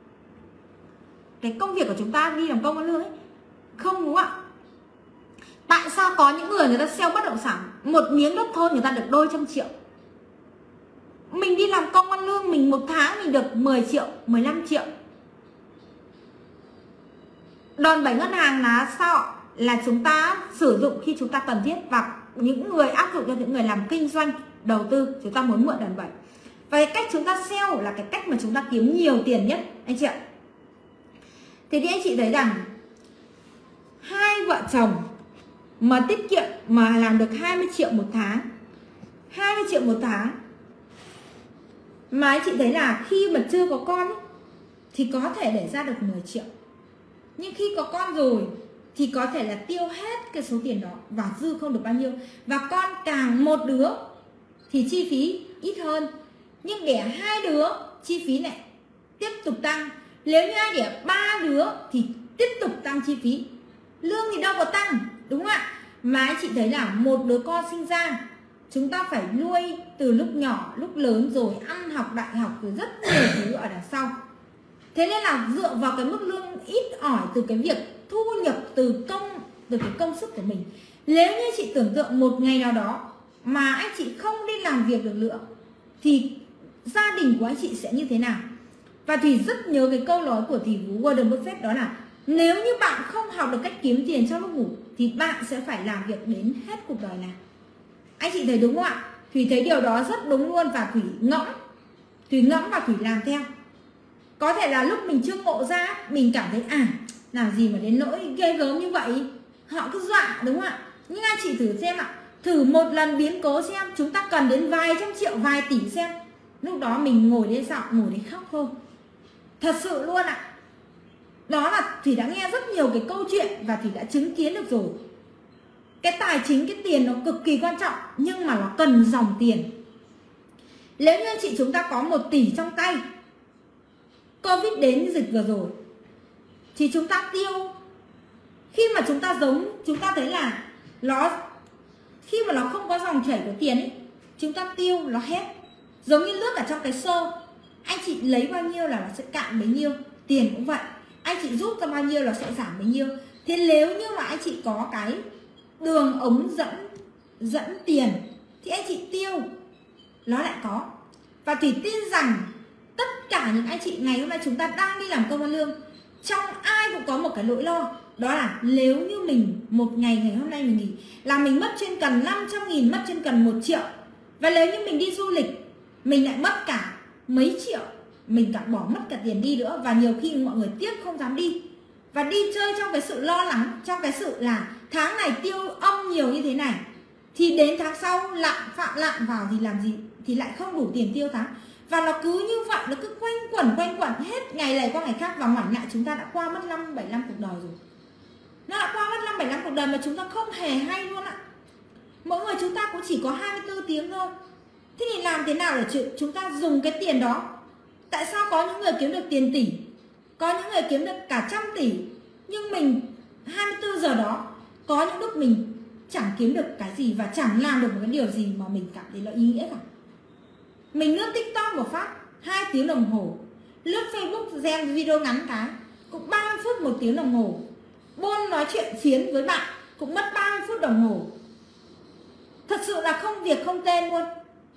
Cái công việc của chúng ta đi làm công ăn lương ấy, không, đúng không ạ? Tại sao có những người người ta sell bất động sản, một miếng đất thôi người ta được đôi trăm triệu. Mình đi làm công ăn lương, mình một tháng mình được mười triệu, mười lăm triệu. Đòn bẩy ngân hàng là sao? Là chúng ta sử dụng khi chúng ta cần thiết, và những người áp dụng cho những người làm kinh doanh, đầu tư, chúng ta muốn mượn đòn bẩy. Và cái cách chúng ta sell là cái cách mà chúng ta kiếm nhiều tiền nhất anh chị ạ. Thế thì anh chị thấy rằng hai vợ chồng mà tiết kiệm mà làm được hai mươi triệu một tháng, hai mươi triệu một tháng, mà anh chị thấy là khi mà chưa có con ấy, thì có thể để ra được mười triệu. Nhưng khi có con rồi thì có thể là tiêu hết cái số tiền đó và dư không được bao nhiêu. Và con càng một đứa thì chi phí ít hơn, nhưng đẻ hai đứa chi phí này tiếp tục tăng. Nếu như ai đẻ ba đứa thì tiếp tục tăng chi phí. Lương thì đâu có tăng, đúng không ạ? Mà anh chị thấy là một đứa con sinh ra chúng ta phải nuôi từ lúc nhỏ, lúc lớn, rồi ăn học, đại học, rồi rất nhiều thứ ở đằng sau. Thế nên là dựa vào cái mức lương ít ỏi từ cái việc thu nhập từ công, từ cái công sức của mình. Nếu như chị tưởng tượng một ngày nào đó mà anh chị không đi làm việc được nữa thì gia đình của anh chị sẽ như thế nào? Và Thủy rất nhớ cái câu nói của tỷ phú Warren Buffett, đó là nếu như bạn không học được cách kiếm tiền trong lúc ngủ thì bạn sẽ phải làm việc đến hết cuộc đời này. Anh chị thấy đúng không ạ? Thủy thấy điều đó rất đúng luôn, và Thủy ngẫm Thủy ngẫm và Thủy làm theo. Có thể là lúc mình chưa ngộ ra mình cảm thấy à, làm gì mà đến nỗi ghê gớm như vậy, họ cứ dọa, đúng không ạ? Nhưng anh chị thử xem ạ, thử một lần biến cố xem, chúng ta cần đến vài trăm triệu, vài tỷ xem, lúc đó mình ngồi đấy dạo, ngồi đấy khóc thôi. Thật sự luôn ạ. Đó là Thủy đã nghe rất nhiều cái câu chuyện và Thủy đã chứng kiến được rồi. Cái tài chính, cái tiền nó cực kỳ quan trọng, nhưng mà nó cần dòng tiền. Nếu như anh chị chúng ta có một tỷ trong tay, Covid đến dịch vừa rồi, thì chúng ta tiêu. Khi mà chúng ta giống, chúng ta thấy là nó, khi mà nó không có dòng chảy của tiền ấy, chúng ta tiêu nó hết. Giống như nước ở trong cái xô, anh chị lấy bao nhiêu là nó sẽ cạn bấy nhiêu. Tiền cũng vậy, anh chị rút ra bao nhiêu là sẽ giảm bấy nhiêu. Thế nếu như mà anh chị có cái đường ống dẫn dẫn tiền thì anh chị tiêu nó lại có. Và Thủy tin rằng tất cả những anh chị ngày hôm nay chúng ta đang đi làm công ăn lương, trong ai cũng có một cái nỗi lo, đó là nếu như mình một ngày ngày hôm nay mình nghỉ là mình mất trên cần năm trăm nghìn, mất trên cần một triệu. Và nếu như mình đi du lịch mình lại mất cả mấy triệu, mình cả bỏ mất cả tiền đi nữa. Và nhiều khi mọi người tiếc không dám đi, và đi chơi trong cái sự lo lắng, trong cái sự là tháng này tiêu âm nhiều như thế này, thì đến tháng sau lạm phạm lạm vào thì làm gì, thì lại không đủ tiền tiêu tháng. Và nó cứ như vậy, nó cứ quanh quẩn quanh quẩn hết ngày này qua ngày khác, và ngoảnh lại chúng ta đã qua mất năm bảy năm cuộc đời rồi. Nó đã qua mất năm bảy năm cuộc đời mà chúng ta không hề hay luôn ạ. Mỗi người chúng ta cũng chỉ có hai mươi tư tiếng thôi. Thế thì làm thế nào để chúng ta dùng cái tiền đó? Tại sao có những người kiếm được tiền tỷ, có những người kiếm được cả trăm tỷ, nhưng mình hai mươi tư giờ đó có những lúc mình chẳng kiếm được cái gì và chẳng làm được một cái điều gì mà mình cảm thấy là ý nghĩa cả. Mình lướt TikTok một phát hai tiếng đồng hồ, lướt Facebook xem video ngắn cái cũng ba mươi phút, một tiếng đồng hồ, buôn nói chuyện phiến với bạn cũng mất ba mươi phút đồng hồ. Thật sự là không việc không tên luôn,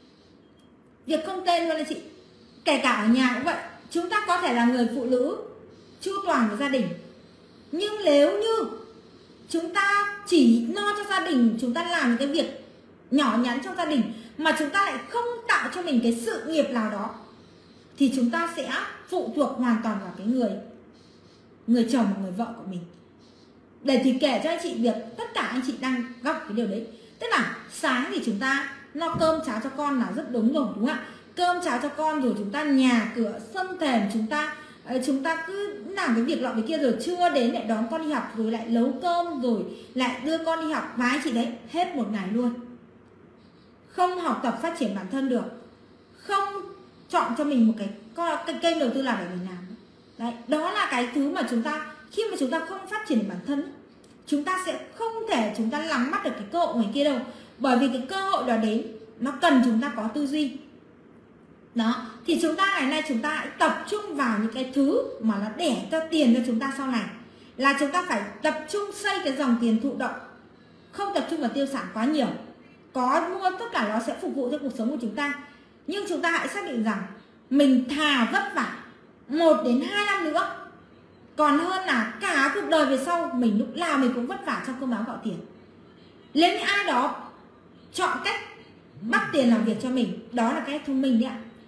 việc không tên luôn anh chị. Kể cả ở nhà cũng vậy, chúng ta có thể là người phụ nữ chu toàn của gia đình, nhưng nếu như chúng ta chỉ lo cho gia đình, chúng ta làm những cái việc nhỏ nhắn trong gia đình mà chúng ta lại không tạo cho mình cái sự nghiệp nào đó, thì chúng ta sẽ phụ thuộc hoàn toàn vào cái người người chồng và người vợ của mình. Để thì kể cho anh chị việc tất cả anh chị đang gặp cái điều đấy. Tức là sáng thì chúng ta lo cơm cháo cho con là rất đúng rồi, đúng không ạ? Cơm cháo cho con rồi chúng ta nhà cửa sân thềm, chúng ta chúng ta cứ làm cái việc lọ cái kia, rồi trưa đến lại đón con đi học, rồi lại nấu cơm, rồi lại đưa con đi học. Và anh chị đấy, hết một ngày luôn. Không học tập phát triển bản thân được, không chọn cho mình một cái, cái kênh đầu tư nào để mình làm. Đấy, đó là cái thứ mà chúng ta, khi mà chúng ta không phát triển bản thân, chúng ta sẽ không thể chúng ta nắm bắt được cái cơ hội ngoài kia đâu. Bởi vì cái cơ hội đó đến, nó cần chúng ta có tư duy. Đó, thì chúng ta ngày nay chúng ta hãy tập trung vào những cái thứ mà nó đẻ cho tiền cho chúng ta sau này. Là chúng ta phải tập trung xây cái dòng tiền thụ động, không tập trung vào tiêu sản quá nhiều. Có mua tất cả nó sẽ phục vụ cho cuộc sống của chúng ta, nhưng chúng ta hãy xác định rằng mình thà vất vả một đến hai năm nữa còn hơn là cả cuộc đời về sau mình lúc nào mình cũng vất vả trong cơm áo gạo tiền. Nếu như ai đó chọn cách bắt tiền làm việc cho mình, đó là cái thông minh đấy ạ.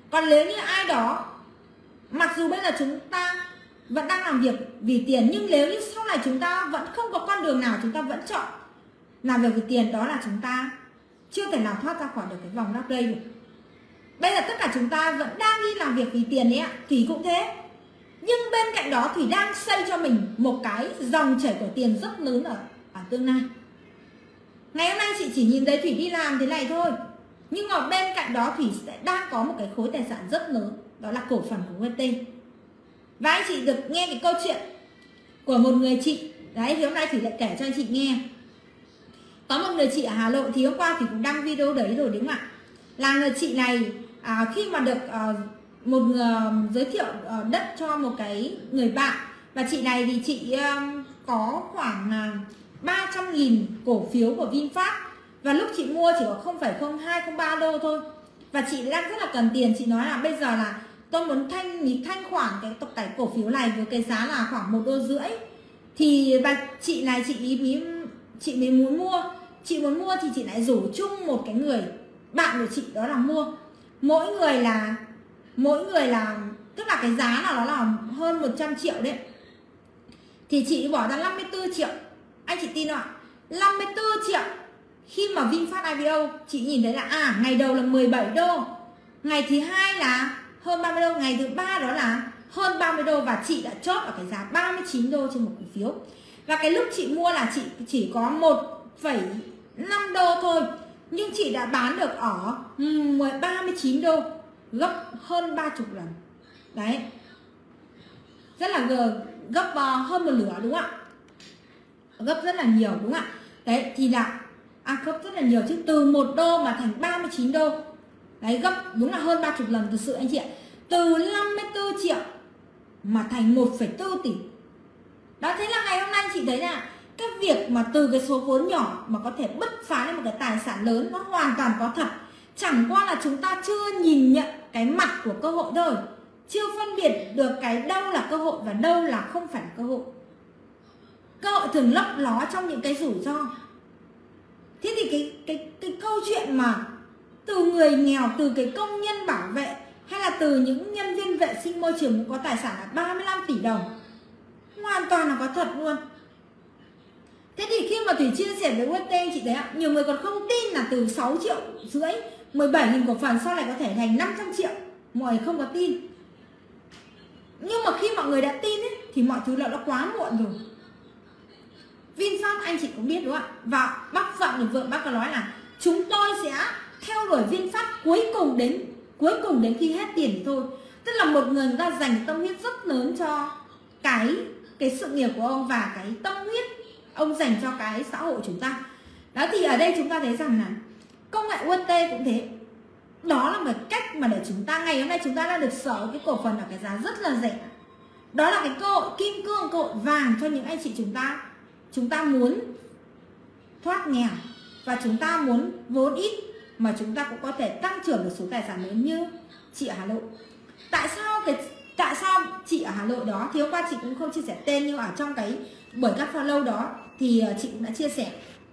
Còn nếu như ai đó, mặc dù bây giờ chúng ta vẫn đang làm việc vì tiền, nhưng nếu như sau này chúng ta vẫn không có con đường nào, chúng ta vẫn chọn làm việc vì tiền, đó là chúng ta chưa thể nào thoát ra khỏi được cái vòng rác đây được. Bây giờ tất cả chúng ta vẫn đang đi làm việc vì tiền ấy ạ. Thủy cũng thế. Nhưng bên cạnh đó Thủy đang xây cho mình một cái dòng chảy của tiền rất lớn ở, ở tương lai. Ngày hôm nay chị chỉ nhìn thấy Thủy đi làm thế này thôi, nhưng ở bên cạnh đó Thủy sẽ đang có một cái khối tài sản rất lớn, đó là cổ phần của u ét tê. Và anh chị được nghe cái câu chuyện của một người chị. Đấy, thì hôm nay Thủy lại kể cho anh chị nghe. Có một người chị ở Hà Nội, thì hôm qua Thủy cũng đăng video đấy rồi đúng không ạ? Là người chị này à, khi mà được à, một người giới thiệu à, đất cho một cái người bạn. Và chị này thì chị à, có khoảng à, ba trăm nghìn cổ phiếu của VinFast. Và lúc chị mua chỉ có không phẩy không hai không ba đô thôi. Và chị đang rất là cần tiền. Chị nói là bây giờ là tôi muốn thanh thanh khoản cái, cái cổ phiếu này với cái giá là khoảng một đô rưỡi. Thì bà chị này chị ý chị mới muốn mua. Chị muốn mua thì chị lại rủ chung một cái người bạn của chị đó là mua. Mỗi người là mỗi người là tức là cái giá nào đó là hơn một trăm triệu đấy. Thì chị bỏ ra năm mươi tư triệu. Anh chị tin không ạ? năm mươi tư triệu. Khi mà VinFast i pê o chị nhìn thấy là à ngày đầu là mười bảy đô, ngày thứ hai là hơn ba mươi đô, ngày thứ ba đó là hơn ba mươi đô, và chị đã chốt ở cái giá ba mươi chín đô trên một cổ phiếu. Và cái lúc chị mua là chị chỉ có một phẩy năm đô thôi, nhưng chị đã bán được ở ba mươi chín đô, gấp hơn ba mươi lần. Đấy, rất là gấp hơn một nửa đúng không ạ? Gấp rất là nhiều đúng không ạ? Đấy thì là à, gấp rất là nhiều chứ, từ một đô mà thành ba mươi chín đô. Đấy, gấp đúng là hơn ba mươi lần thực sự anh chị ạ. Từ năm mươi tư triệu mà thành một phẩy bốn tỷ. Đó, thế là ngày hôm nay chị thấy là cái việc mà từ cái số vốn nhỏ mà có thể bứt phá lên một cái tài sản lớn nó hoàn toàn có thật. Chẳng qua là chúng ta chưa nhìn nhận cái mặt của cơ hội thôi, chưa phân biệt được cái đâu là cơ hội và đâu là không phải là cơ hội. Cơ hội thường lấp ló trong những cái rủi ro. Thế thì cái, cái, cái câu chuyện mà từ người nghèo, từ cái công nhân bảo vệ, hay là từ những nhân viên vệ sinh môi trường cũng có tài sản là ba mươi lăm tỷ đồng, hoàn toàn là có thật luôn. Thế thì khi mà Thủy chia sẻ với u ét tê, chị thấy ạ, nhiều người còn không tin là từ sáu triệu rưỡi, mười bảy nghìn cổ phần sau này có thể thành năm trăm triệu. Mọi người không có tin. Nhưng mà khi mọi người đã tin ấy, thì mọi thứ đã quá muộn rồi. VinFast anh chị cũng biết đúng không ạ? Và bác Phạm được vợ bác có nói là chúng tôi sẽ theo đuổi VinFast cuối cùng đến cuối cùng đến khi hết tiền thì thôi. Tức là một người, người ta dành tâm huyết rất lớn cho cái cái sự nghiệp của ông và cái tâm huyết ông dành cho cái xã hội chúng ta. Đó, thì ở đây chúng ta thấy rằng là công nghệ u ét tê cũng thế. Đó là một cách mà để chúng ta ngày hôm nay chúng ta đã được sở cái cổ phần ở cái giá rất là rẻ. Đó là cái cơ hội kim cương, cơ hội vàng cho những anh chị chúng ta chúng ta muốn thoát nghèo và chúng ta muốn vốn ít mà chúng ta cũng có thể tăng trưởng được số tài sản lớn như chị ở Hà Nội. Tại sao cái tại sao chị ở Hà Nội đó thì hôm qua chị cũng không chia sẻ tên, nhưng ở trong cái buổi các follow đó thì chị cũng đã chia sẻ.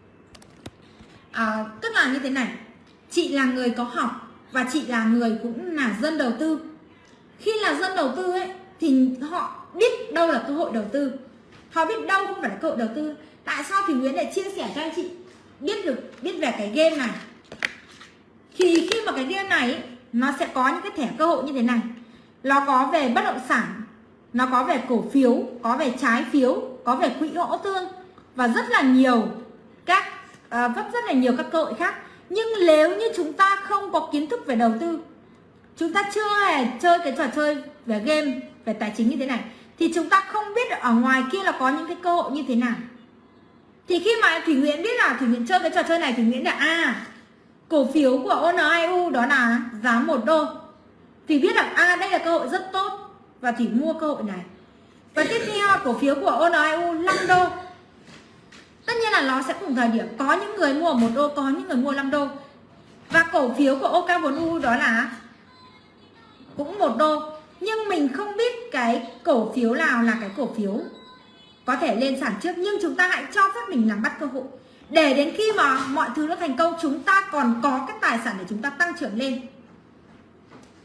À, tức là như thế này, chị là người có học và chị là người cũng là dân đầu tư. Khi là dân đầu tư ấy thì họ biết đâu là cơ hội đầu tư, họ biết đâu không phải là cơ hội đầu tư. Tại sao thì Nguyễn lại chia sẻ cho anh chị biết được biết về cái game này? Thì khi mà cái game này ấy, nó sẽ có những cái thẻ cơ hội như thế này. Nó có về bất động sản, nó có về cổ phiếu, có về trái phiếu, có về quỹ hỗ tương và rất là nhiều các uh, rất rất là nhiều các cơ hội khác. Nhưng nếu như chúng ta không có kiến thức về đầu tư, chúng ta chưa hề chơi cái trò chơi về game, về tài chính như thế này, thì chúng ta không biết ở ngoài kia là có những cái cơ hội như thế nào. Thì khi mà Thủy Nguyễn biết là Thủy Nguyễn chơi cái trò chơi này, Thủy Nguyễn là à cổ phiếu của o en e u đó là giá một đô, thì biết là à đây là cơ hội rất tốt và Thủy mua cơ hội này. Và tiếp theo cổ phiếu của o en e u năm đô. Tất nhiên là nó sẽ cùng thời điểm, có những người mua một đô, có những người mua năm đô. Và cổ phiếu của ô ca bốn u đó là cũng một đô. Nhưng mình không biết cái cổ phiếu nào là cái cổ phiếu có thể lên sàn trước. Nhưng chúng ta hãy cho phép mình làm bắt cơ hội, để đến khi mà mọi thứ nó thành công, chúng ta còn có cái tài sản để chúng ta tăng trưởng lên.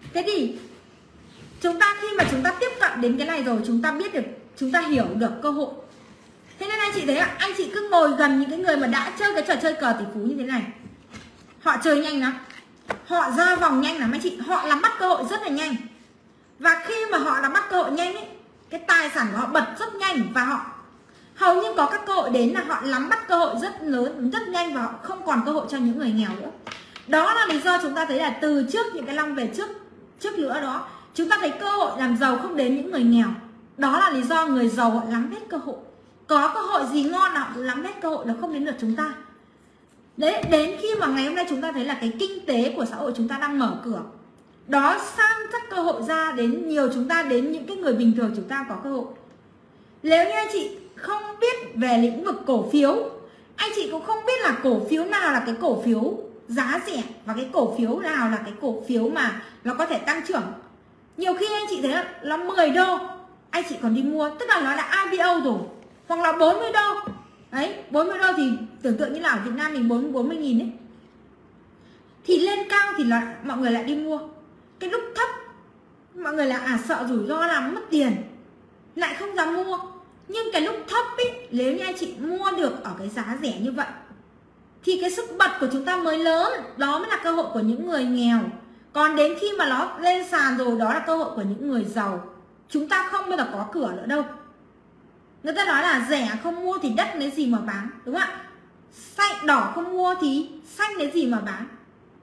Thế thì chúng ta khi mà chúng ta tiếp cận đến cái này rồi, chúng ta biết được, chúng ta hiểu được cơ hội. Thế nên anh chị thấy ạ, anh chị cứ ngồi gần những cái người mà đã chơi cái trò chơi cờ tỷ phú như thế này, họ chơi nhanh lắm, họ ra vòng nhanh lắm anh chị, họ nắm bắt cơ hội rất là nhanh. Và khi mà họ nắm bắt cơ hội nhanh ấy, cái tài sản của họ bật rất nhanh, và họ hầu như có các cơ hội đến là họ nắm bắt cơ hội rất lớn, rất nhanh, và họ không còn cơ hội cho những người nghèo nữa. Đó là lý do chúng ta thấy là từ trước những cái năm về trước trước nữa đó, chúng ta thấy cơ hội làm giàu không đến những người nghèo. Đó là lý do người giàu họ nắm hết cơ hội. Có cơ hội gì ngon là họ cũng nắm hết cơ hội, nó không đến lượt chúng ta. Đấy, đến khi mà ngày hôm nay chúng ta thấy là cái kinh tế của xã hội chúng ta đang mở cửa, đó sang chắc cơ hội ra đến nhiều chúng ta, đến những cái người bình thường chúng ta có cơ hội. Nếu như anh chị không biết về lĩnh vực cổ phiếu, anh chị cũng không biết là cổ phiếu nào là cái cổ phiếu giá rẻ và cái cổ phiếu nào là cái cổ phiếu mà nó có thể tăng trưởng. Nhiều khi anh chị thấy là nó mười đô, anh chị còn đi mua, tức là nó là i pê o rồi, hoặc là bốn mươi đô. Đấy, bốn mươi đô thì tưởng tượng như là ở Việt Nam mình bốn mươi nghìn ấy. Thì lên cao thì là mọi người lại đi mua. Cái lúc thấp mọi người là à sợ rủi ro làm mất tiền, lại không dám mua. Nhưng cái lúc thấp ấy, nếu như anh chị mua được ở cái giá rẻ như vậy thì cái sức bật của chúng ta mới lớn. Đó mới là cơ hội của những người nghèo. Còn đến khi mà nó lên sàn rồi, đó là cơ hội của những người giàu. Chúng ta không bao giờ có cửa nữa đâu. Người ta nói là rẻ không mua thì đất lấy gì mà bán, đúng không ạ? Xanh đỏ không mua thì xanh lấy gì mà bán.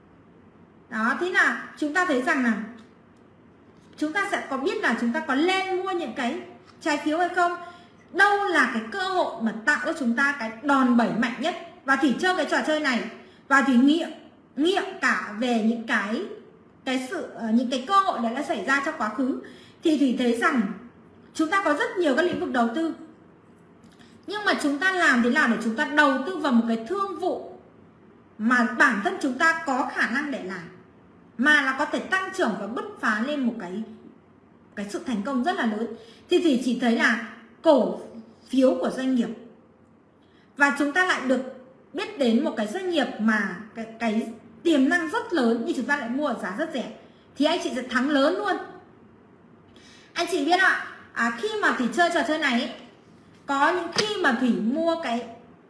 Đó, thế là chúng ta thấy rằng là chúng ta sẽ có biết là chúng ta có nên mua những cái trái phiếu hay không. Đâu là cái cơ hội mà tạo cho chúng ta cái đòn bẩy mạnh nhất. Và Thủy chơi cái trò chơi này, và Thủy nghiệm nghiệm cả về những cái cái sự những cái cơ hội đã đã xảy ra trong quá khứ, thì Thủy thấy rằng chúng ta có rất nhiều các lĩnh vực đầu tư, nhưng mà chúng ta làm thế nào để chúng ta đầu tư vào một cái thương vụ mà bản thân chúng ta có khả năng để làm, mà là có thể tăng trưởng và bứt phá lên một cái cái sự thành công rất là lớn. Thì Thủy chỉ thấy là cổ phiếu của doanh nghiệp, và chúng ta lại được biết đến một cái doanh nghiệp mà cái, cái tiềm năng rất lớn, nhưng chúng ta lại mua ở giá rất rẻ, thì anh chị sẽ thắng lớn luôn. Anh chị biết ạ, à, khi mà Thủy chơi trò chơi này ấy, có những khi mà Thủy mua cái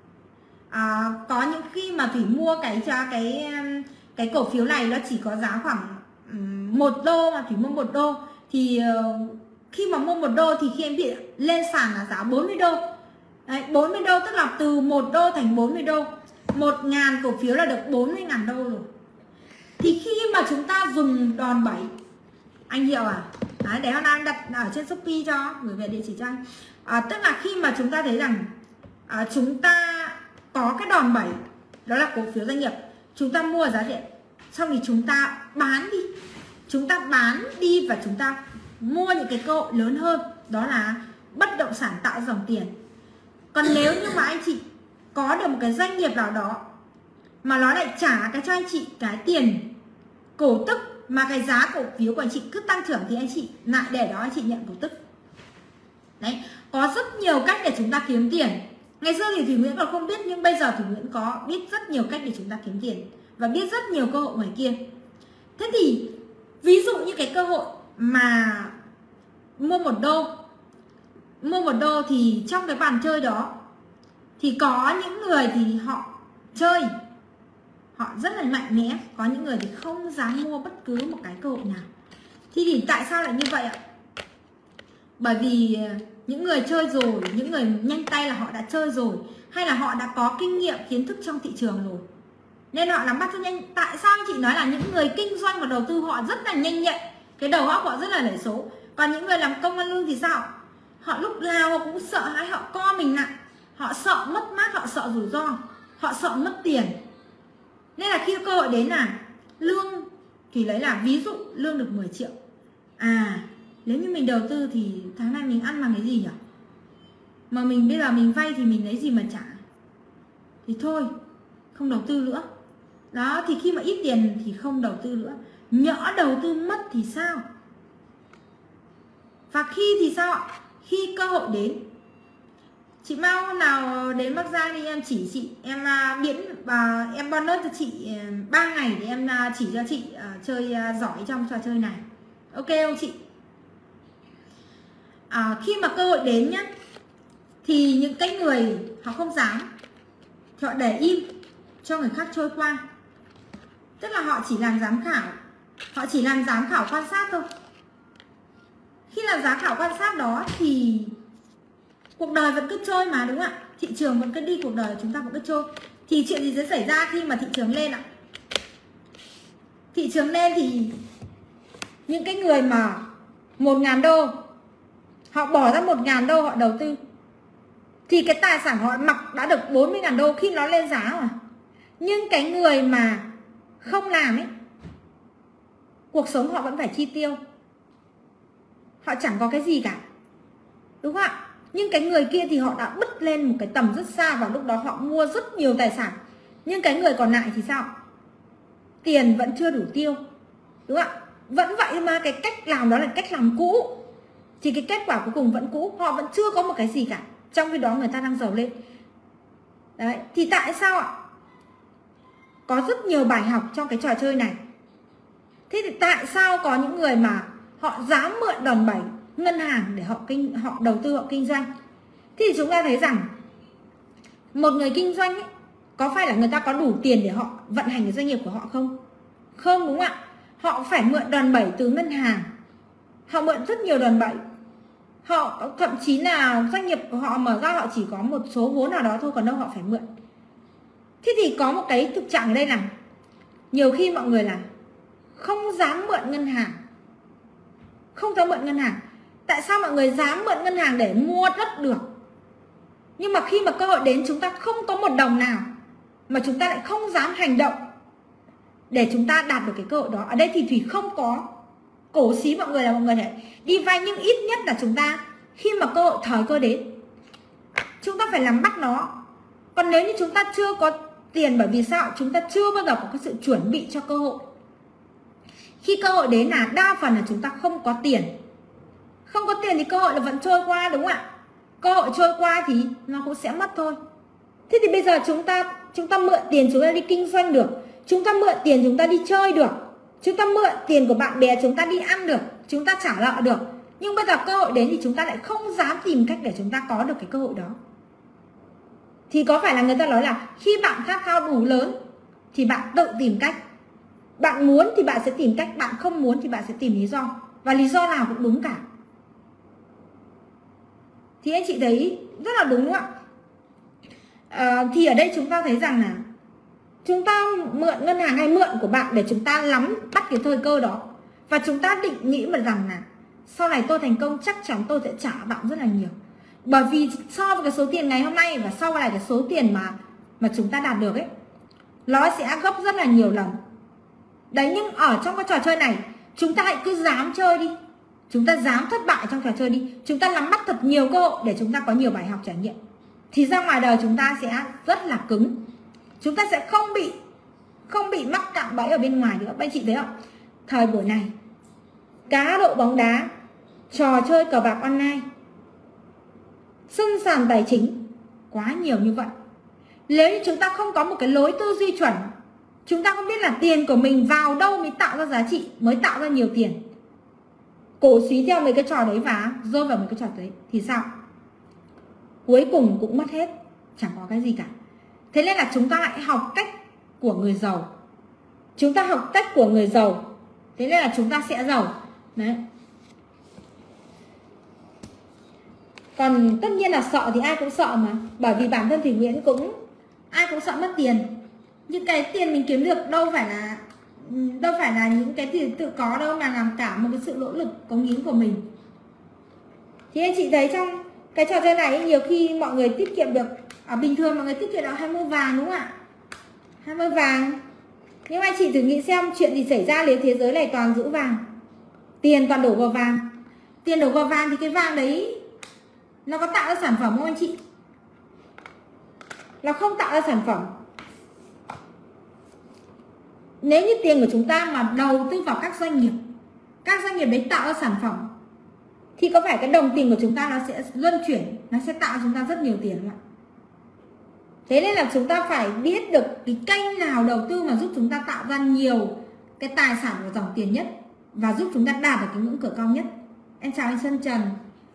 à, có những khi mà Thủy mua cái cho cái cái cổ phiếu này nó chỉ có giá khoảng một đô, mà Thủy mua một đô, thì uh, khi mà mua một đô thì khi em bị lên sàn là giá bốn mươi đô. Đấy, bốn mươi đô tức là từ một đô thành bốn mươi đô, một ngàn cổ phiếu là được bốn mươi ngàn đô rồi. Thì khi mà chúng ta dùng đòn bẩy, anh hiểu à? Đấy, để đang đặt ở trên Shopee cho gửi về địa chỉ cho anh. À, tức là khi mà chúng ta thấy rằng à, chúng ta có cái đòn bẩy, đó là cổ phiếu doanh nghiệp, chúng ta mua ở giá rẻ, xong thì chúng ta bán đi, chúng ta bán đi và chúng ta mua những cái cơ hội lớn hơn, đó là bất động sản tạo dòng tiền. Còn nếu như mà anh chị có được một cái doanh nghiệp nào đó mà nó lại trả cái cho anh chị cái tiền cổ tức, mà cái giá cổ phiếu của anh chị cứ tăng trưởng, thì anh chị lại để đó anh chị nhận cổ tức. Đấy, có rất nhiều cách để chúng ta kiếm tiền. Ngày xưa thì Thủy Nguyễn còn không biết, nhưng bây giờ Thủy Nguyễn có biết rất nhiều cách để chúng ta kiếm tiền, và biết rất nhiều cơ hội ngoài kia. Thế thì ví dụ như cái cơ hội mà mua một đô, mua một đô thì trong cái bàn chơi đó thì có những người thì họ chơi, họ rất là mạnh mẽ, có những người thì không dám mua bất cứ một cái cơ hội nào. Thì, thì tại sao lại như vậy ạ? Bởi vì những người chơi rồi, những người nhanh tay là họ đã chơi rồi, hay là họ đã có kinh nghiệm kiến thức trong thị trường rồi, nên họ nắm bắt rất nhanh. Tại sao chị nói là những người kinh doanh và đầu tư họ rất là nhanh nhạy, cái đầu óc họ rất là nảy số. Còn những người làm công ăn lương thì sao? Họ lúc nào họ cũng sợ hãi, họ co mình lại, họ sợ mất mát, họ sợ rủi ro, họ sợ mất tiền. Nên là khi cơ hội đến là lương, thì lấy là ví dụ lương được mười triệu. À, nếu như mình đầu tư thì tháng này mình ăn bằng cái gì nhỉ? Mà mình bây giờ mình vay thì mình lấy gì mà trả? Thì thôi, không đầu tư nữa. Đó, thì khi mà ít tiền thì không đầu tư nữa. Nhỡ đầu tư mất thì sao? Và khi thì sao ạ? Khi cơ hội đến, chị Mau nào đến Bắc Giang đi, em chỉ chị, em biến và em bonus cho chị ba ngày để em chỉ cho chị uh, chơi uh, giỏi trong trò chơi này. Ok không chị? À, khi mà cơ hội đến nhá, thì những cái người họ không dám, họ để im cho người khác trôi qua. Tức là họ chỉ làm giám khảo, họ chỉ làm giám khảo quan sát thôi. Khi làm giám khảo quan sát đó thì cuộc đời vẫn cứ trôi mà, đúng không ạ? Thị trường vẫn cứ đi, cuộc đời chúng ta vẫn cứ trôi. Thì chuyện gì sẽ xảy ra khi mà thị trường lên ạ? Thị trường lên thì những cái người mà một ngàn đô, họ bỏ ra một ngàn đô họ đầu tư, thì cái tài sản họ mặc đã được bốn mươi ngàn đô khi nó lên giá mà. Nhưng cái người mà không làm ấy, cuộc sống họ vẫn phải chi tiêu, họ chẳng có cái gì cả, đúng không ạ? Nhưng cái người kia thì họ đã bứt lên một cái tầm rất xa, và lúc đó họ mua rất nhiều tài sản. Nhưng cái người còn lại thì sao? Tiền vẫn chưa đủ tiêu, đúng không ạ? Vẫn vậy mà cái cách làm đó là cách làm cũ, thì cái kết quả cuối cùng vẫn cũ, họ vẫn chưa có một cái gì cả. Trong khi đó người ta đang giàu lên. Đấy, thì tại sao ạ? Có rất nhiều bài học trong cái trò chơi này. Thế thì tại sao có những người mà họ dám mượn đòn bẩy ngân hàng để họ kinh họ đầu tư, họ kinh doanh? Thì chúng ta thấy rằng một người kinh doanh ấy, có phải là người ta có đủ tiền để họ vận hành cái doanh nghiệp của họ không? Không, đúng không ạ? Họ phải mượn đòn bẩy từ ngân hàng, họ mượn rất nhiều đòn bẩy. Họ thậm chí là doanh nghiệp của họ mở ra họ chỉ có một số vốn nào đó thôi, còn đâu họ phải mượn. Thế thì có một cái thực trạng ở đây là nhiều khi mọi người là không dám mượn ngân hàng. Không dám mượn ngân hàng. Tại sao mọi người dám mượn ngân hàng để mua đất được? Nhưng mà khi mà cơ hội đến chúng ta không có một đồng nào, mà chúng ta lại không dám hành động để chúng ta đạt được cái cơ hội đó. Ở đây thì Thủy không có cổ xí mọi người là mọi người phải đi vay, nhưng ít nhất là chúng ta khi mà cơ hội thời cơ đến, chúng ta phải làm bắt nó. Còn nếu như chúng ta chưa có tiền, bởi vì sao? Chúng ta chưa bao giờ có cái sự chuẩn bị cho cơ hội. Khi cơ hội đến là đa phần là chúng ta không có tiền. Không có tiền thì cơ hội là vẫn trôi qua, đúng không ạ? Cơ hội trôi qua thì nó cũng sẽ mất thôi. Thế thì bây giờ chúng ta chúng ta mượn tiền chúng ta đi kinh doanh được, chúng ta mượn tiền chúng ta đi chơi được, chúng ta mượn tiền của bạn bè chúng ta đi ăn được, chúng ta trả nợ được. Nhưng bây giờ cơ hội đến thì chúng ta lại không dám tìm cách để chúng ta có được cái cơ hội đó. Thì có phải là người ta nói là khi bạn khát khao đủ lớn thì bạn tự tìm cách. Bạn muốn thì bạn sẽ tìm cách, bạn không muốn thì bạn sẽ tìm lý do. Và lý do nào cũng đúng cả. Thì anh chị thấy rất là đúng, đúng không ạ? À, thì ở đây chúng ta thấy rằng là chúng ta mượn ngân hàng hay mượn của bạn để chúng ta nắm bắt cái thời cơ đó. Và chúng ta định nghĩ mà rằng là sau này tôi thành công chắc chắn tôi sẽ trả bạn rất là nhiều. Bởi vì so với cái số tiền ngày hôm nay và sau này cái số tiền mà mà chúng ta đạt được ấy, nó sẽ gấp rất là nhiều lần. Đấy, nhưng ở trong cái trò chơi này chúng ta hãy cứ dám chơi đi. Chúng ta dám thất bại trong trò chơi đi. Chúng ta nắm bắt thật nhiều cơ hội để chúng ta có nhiều bài học trải nghiệm. Thì ra ngoài đời chúng ta sẽ rất là cứng. Chúng ta sẽ không bị Không bị mắc cạm bẫy ở bên ngoài nữa. Các anh chị thấy không? Thời buổi này, cá độ bóng đá, trò chơi cờ bạc online, sân sàn tài chính quá nhiều như vậy. Nếu như chúng ta không có một cái lối tư duy chuẩn, chúng ta không biết là tiền của mình vào đâu mới tạo ra giá trị, mới tạo ra nhiều tiền, cổ suý theo mấy cái trò đấy và rơi vào mấy cái trò đấy thì sao? Cuối cùng cũng mất hết, chẳng có cái gì cả. Thế nên là chúng ta hãy học cách của người giàu. Chúng ta học cách của người giàu, thế nên là chúng ta sẽ giàu. Đấy. Còn tất nhiên là sợ thì ai cũng sợ mà. Bởi vì bản thân Thủy Nguyễn cũng ai cũng sợ mất tiền. Nhưng cái tiền mình kiếm được đâu phải là đâu phải là những cái tiền tự có đâu, mà làm cả một cái sự nỗ lực cống hiến của mình. Thì anh chị thấy trong cái trò chơi này nhiều khi mọi người tiết kiệm được, ở bình thường mọi người tiết kiệm được hay mua vàng, đúng không ạ? Hay mua vàng. Nhưng anh chị thử nghĩ xem chuyện gì xảy ra nếu thế giới này toàn giữ vàng, tiền toàn đổ vào vàng. Tiền đổ vào vàng thì cái vàng đấy nó có tạo ra sản phẩm không anh chị? Nó không tạo ra sản phẩm. Nếu như tiền của chúng ta mà đầu tư vào các doanh nghiệp, các doanh nghiệp đấy tạo ra sản phẩm, thì có phải cái đồng tiền của chúng ta nó sẽ luân chuyển, nó sẽ tạo cho chúng ta rất nhiều tiền không ạ? Thế nên là chúng ta phải biết được cái kênh nào đầu tư mà giúp chúng ta tạo ra nhiều cái tài sản và dòng tiền nhất. và giúp chúng ta đạt được cái ngưỡng cửa cao nhất. Em chào anh Sơn Trần.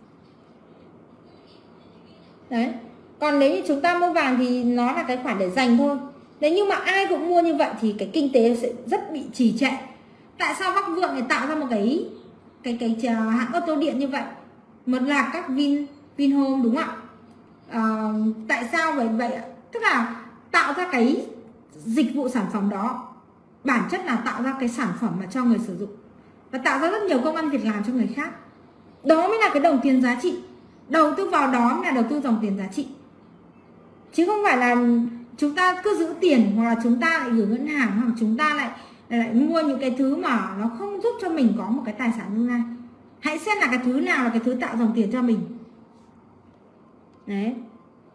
Đấy. Còn nếu như chúng ta mua vàng thì nó là cái khoản để dành thôi. Nếu như mà ai cũng mua như vậy thì cái kinh tế sẽ rất bị trì trệ. Tại sao Bắc Vượng lại tạo ra một cái cái cái, cái hãng ô tô điện như vậy? Một là các Vin Vinhome, đúng không ạ? À, tại sao vậy vậy? Tức là tạo ra cái dịch vụ sản phẩm đó, bản chất là tạo ra cái sản phẩm mà cho người sử dụng và tạo ra rất nhiều công ăn việc làm cho người khác. Đó mới là cái đồng tiền giá trị. Đầu tư vào đó mới là đầu tư dòng tiền giá trị, chứ không phải là chúng ta cứ giữ tiền hoặc là chúng ta lại gửi ngân hàng hoặc chúng ta lại lại mua những cái thứ mà nó không giúp cho mình có một cái tài sản tương lai. Hãy xem là cái thứ nào là cái thứ tạo dòng tiền cho mình. Đấy.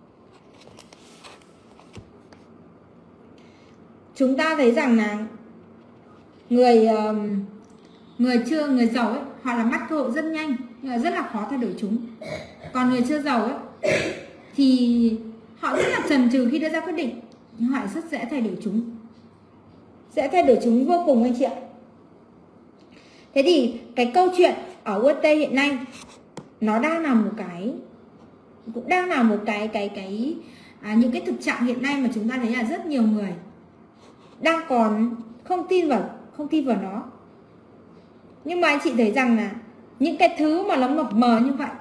Chúng ta thấy rằng là người người chưa người giàu ấy, họ là bắt cơ hội rất nhanh nhưng mà rất là khó thay đổi chúng. Còn người chưa giàu ấy thì họ rất là chần chừ khi đưa ra quyết định, nhưng họ rất dễ thay đổi chúng, sẽ thay đổi chúng vô cùng anh chị ạ. Thế thì cái câu chuyện ở u ét tê hiện nay nó đang là một cái cũng đang là một cái cái cái à, những cái thực trạng hiện nay mà chúng ta thấy là rất nhiều người đang còn không tin vào không tin vào nó. Nhưng mà anh chị thấy rằng là những cái thứ mà nó mập mờ như vậy,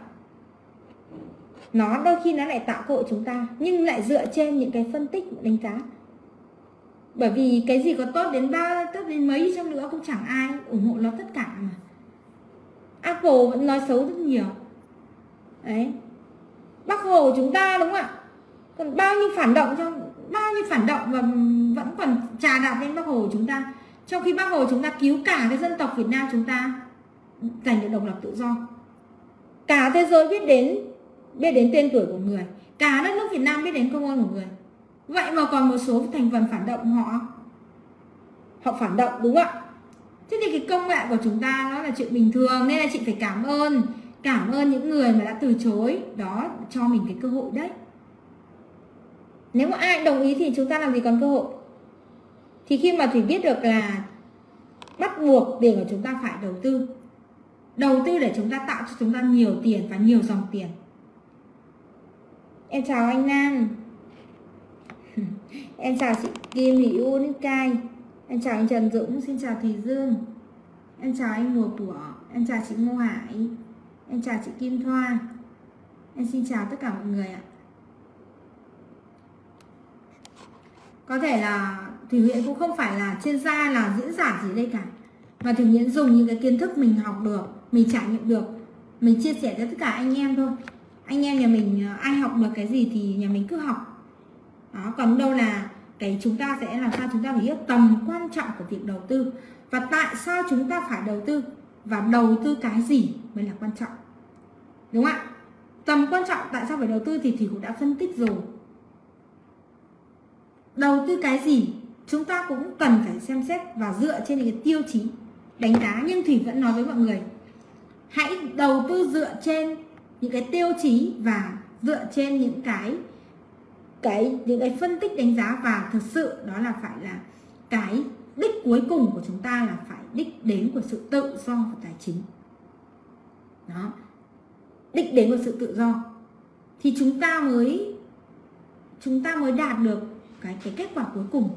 nó đôi khi nó lại tạo cơ hội chúng ta, nhưng lại dựa trên những cái phân tích đánh giá. Bởi vì cái gì có tốt đến ba tốt đến mấy chăng nữa cũng chẳng ai ủng hộ nó tất cả mà. Apple vẫn nói xấu rất nhiều. Đấy. Bác Hồ chúng ta, đúng không ạ? Còn bao nhiêu phản động trong bao nhiêu phản động và vẫn còn trà đạp lên Bác Hồ chúng ta. Trong khi Bác Hồ chúng ta cứu cả cái dân tộc Việt Nam chúng ta giành được độc lập tự do. Cả thế giới biết đến biết đến tên tuổi của người, cả đất nước Việt Nam biết đến công ơn của người. Vậy mà còn một số thành phần phản động họ họ phản động, đúng không ạ? Thế thì cái công nghệ của chúng ta nó là chuyện bình thường, nên là chị phải cảm ơn cảm ơn những người mà đã từ chối đó cho mình cái cơ hội đấy. Nếu mà ai đồng ý thì chúng ta làm gì còn cơ hội. Thì khi mà Thủy biết được là bắt buộc tiền của chúng ta phải đầu tư, đầu tư để chúng ta tạo cho chúng ta nhiều tiền và nhiều dòng tiền. Em chào anh Nam. Em chào chị Kim Thị Unicai. Em chào anh Trần Dũng. Xin chào Thùy Dương. Em chào anh Mùa Của. Em chào chị Ngô Hải. Em chào chị Kim Thoa. Em xin chào tất cả mọi người ạ. Có thể là Thủy Nguyễn cũng không phải là chuyên gia, là diễn giả gì đây cả, mà Thủy Nguyễn dùng những cái kiến thức mình học được, mình trải nghiệm được, mình chia sẻ cho tất cả anh em thôi. Anh em nhà mình ai học được cái gì thì nhà mình cứ học đó. Còn đâu là cái chúng ta sẽ làm sao chúng ta phải biết tầm quan trọng của việc đầu tư, và tại sao chúng ta phải đầu tư, và đầu tư cái gì mới là quan trọng, đúng không ạ? Tầm quan trọng tại sao phải đầu tư thì Thủy cũng đã phân tích rồi. Đầu tư cái gì chúng ta cũng cần phải xem xét và dựa trên những cái tiêu chí đánh giá. Nhưng Thủy vẫn nói với mọi người, hãy đầu tư dựa trên những cái tiêu chí và dựa trên những cái cái những cái phân tích đánh giá, và thực sự đó là phải là cái đích cuối cùng của chúng ta là phải đích đến của sự tự do và tài chính. Đó, đích đến của sự tự do thì chúng ta mới chúng ta mới đạt được cái cái kết quả cuối cùng.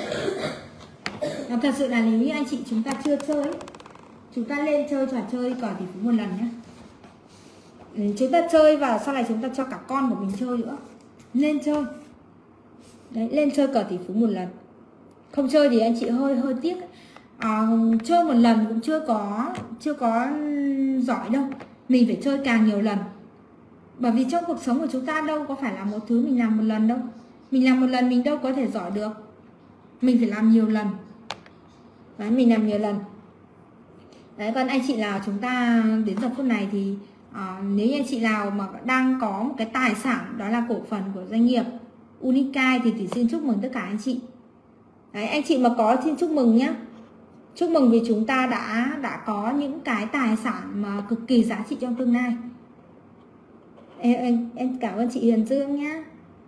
Và thật sự là nếu như anh chị chúng ta chưa chơi, chúng ta lên chơi trò chơi cờ tỷ phú một lần nhé. Chúng ta chơi và sau này chúng ta cho cả con của mình chơi nữa. Lên chơi. Đấy, lên chơi cờ tỷ phú một lần. Không chơi thì anh chị hơi hơi tiếc. À, chơi một lần cũng chưa có chưa có giỏi đâu. Mình phải chơi càng nhiều lần. Bởi vì trong cuộc sống của chúng ta đâu có phải là một thứ mình làm một lần đâu. Mình làm một lần mình đâu có thể giỏi được. Mình phải làm nhiều lần. Đấy, mình làm nhiều lần. Đấy, còn anh chị nào chúng ta đến giờ phút này thì à, nếu như anh chị nào mà đang có một cái tài sản đó là cổ phần của doanh nghiệp Unicai thì, thì xin chúc mừng tất cả anh chị. Đấy, anh chị mà có xin chúc mừng nhé. Chúc mừng vì chúng ta đã đã có những cái tài sản mà cực kỳ giá trị trong tương lai. Em, em, em cảm ơn chị Huyền Dương nhé.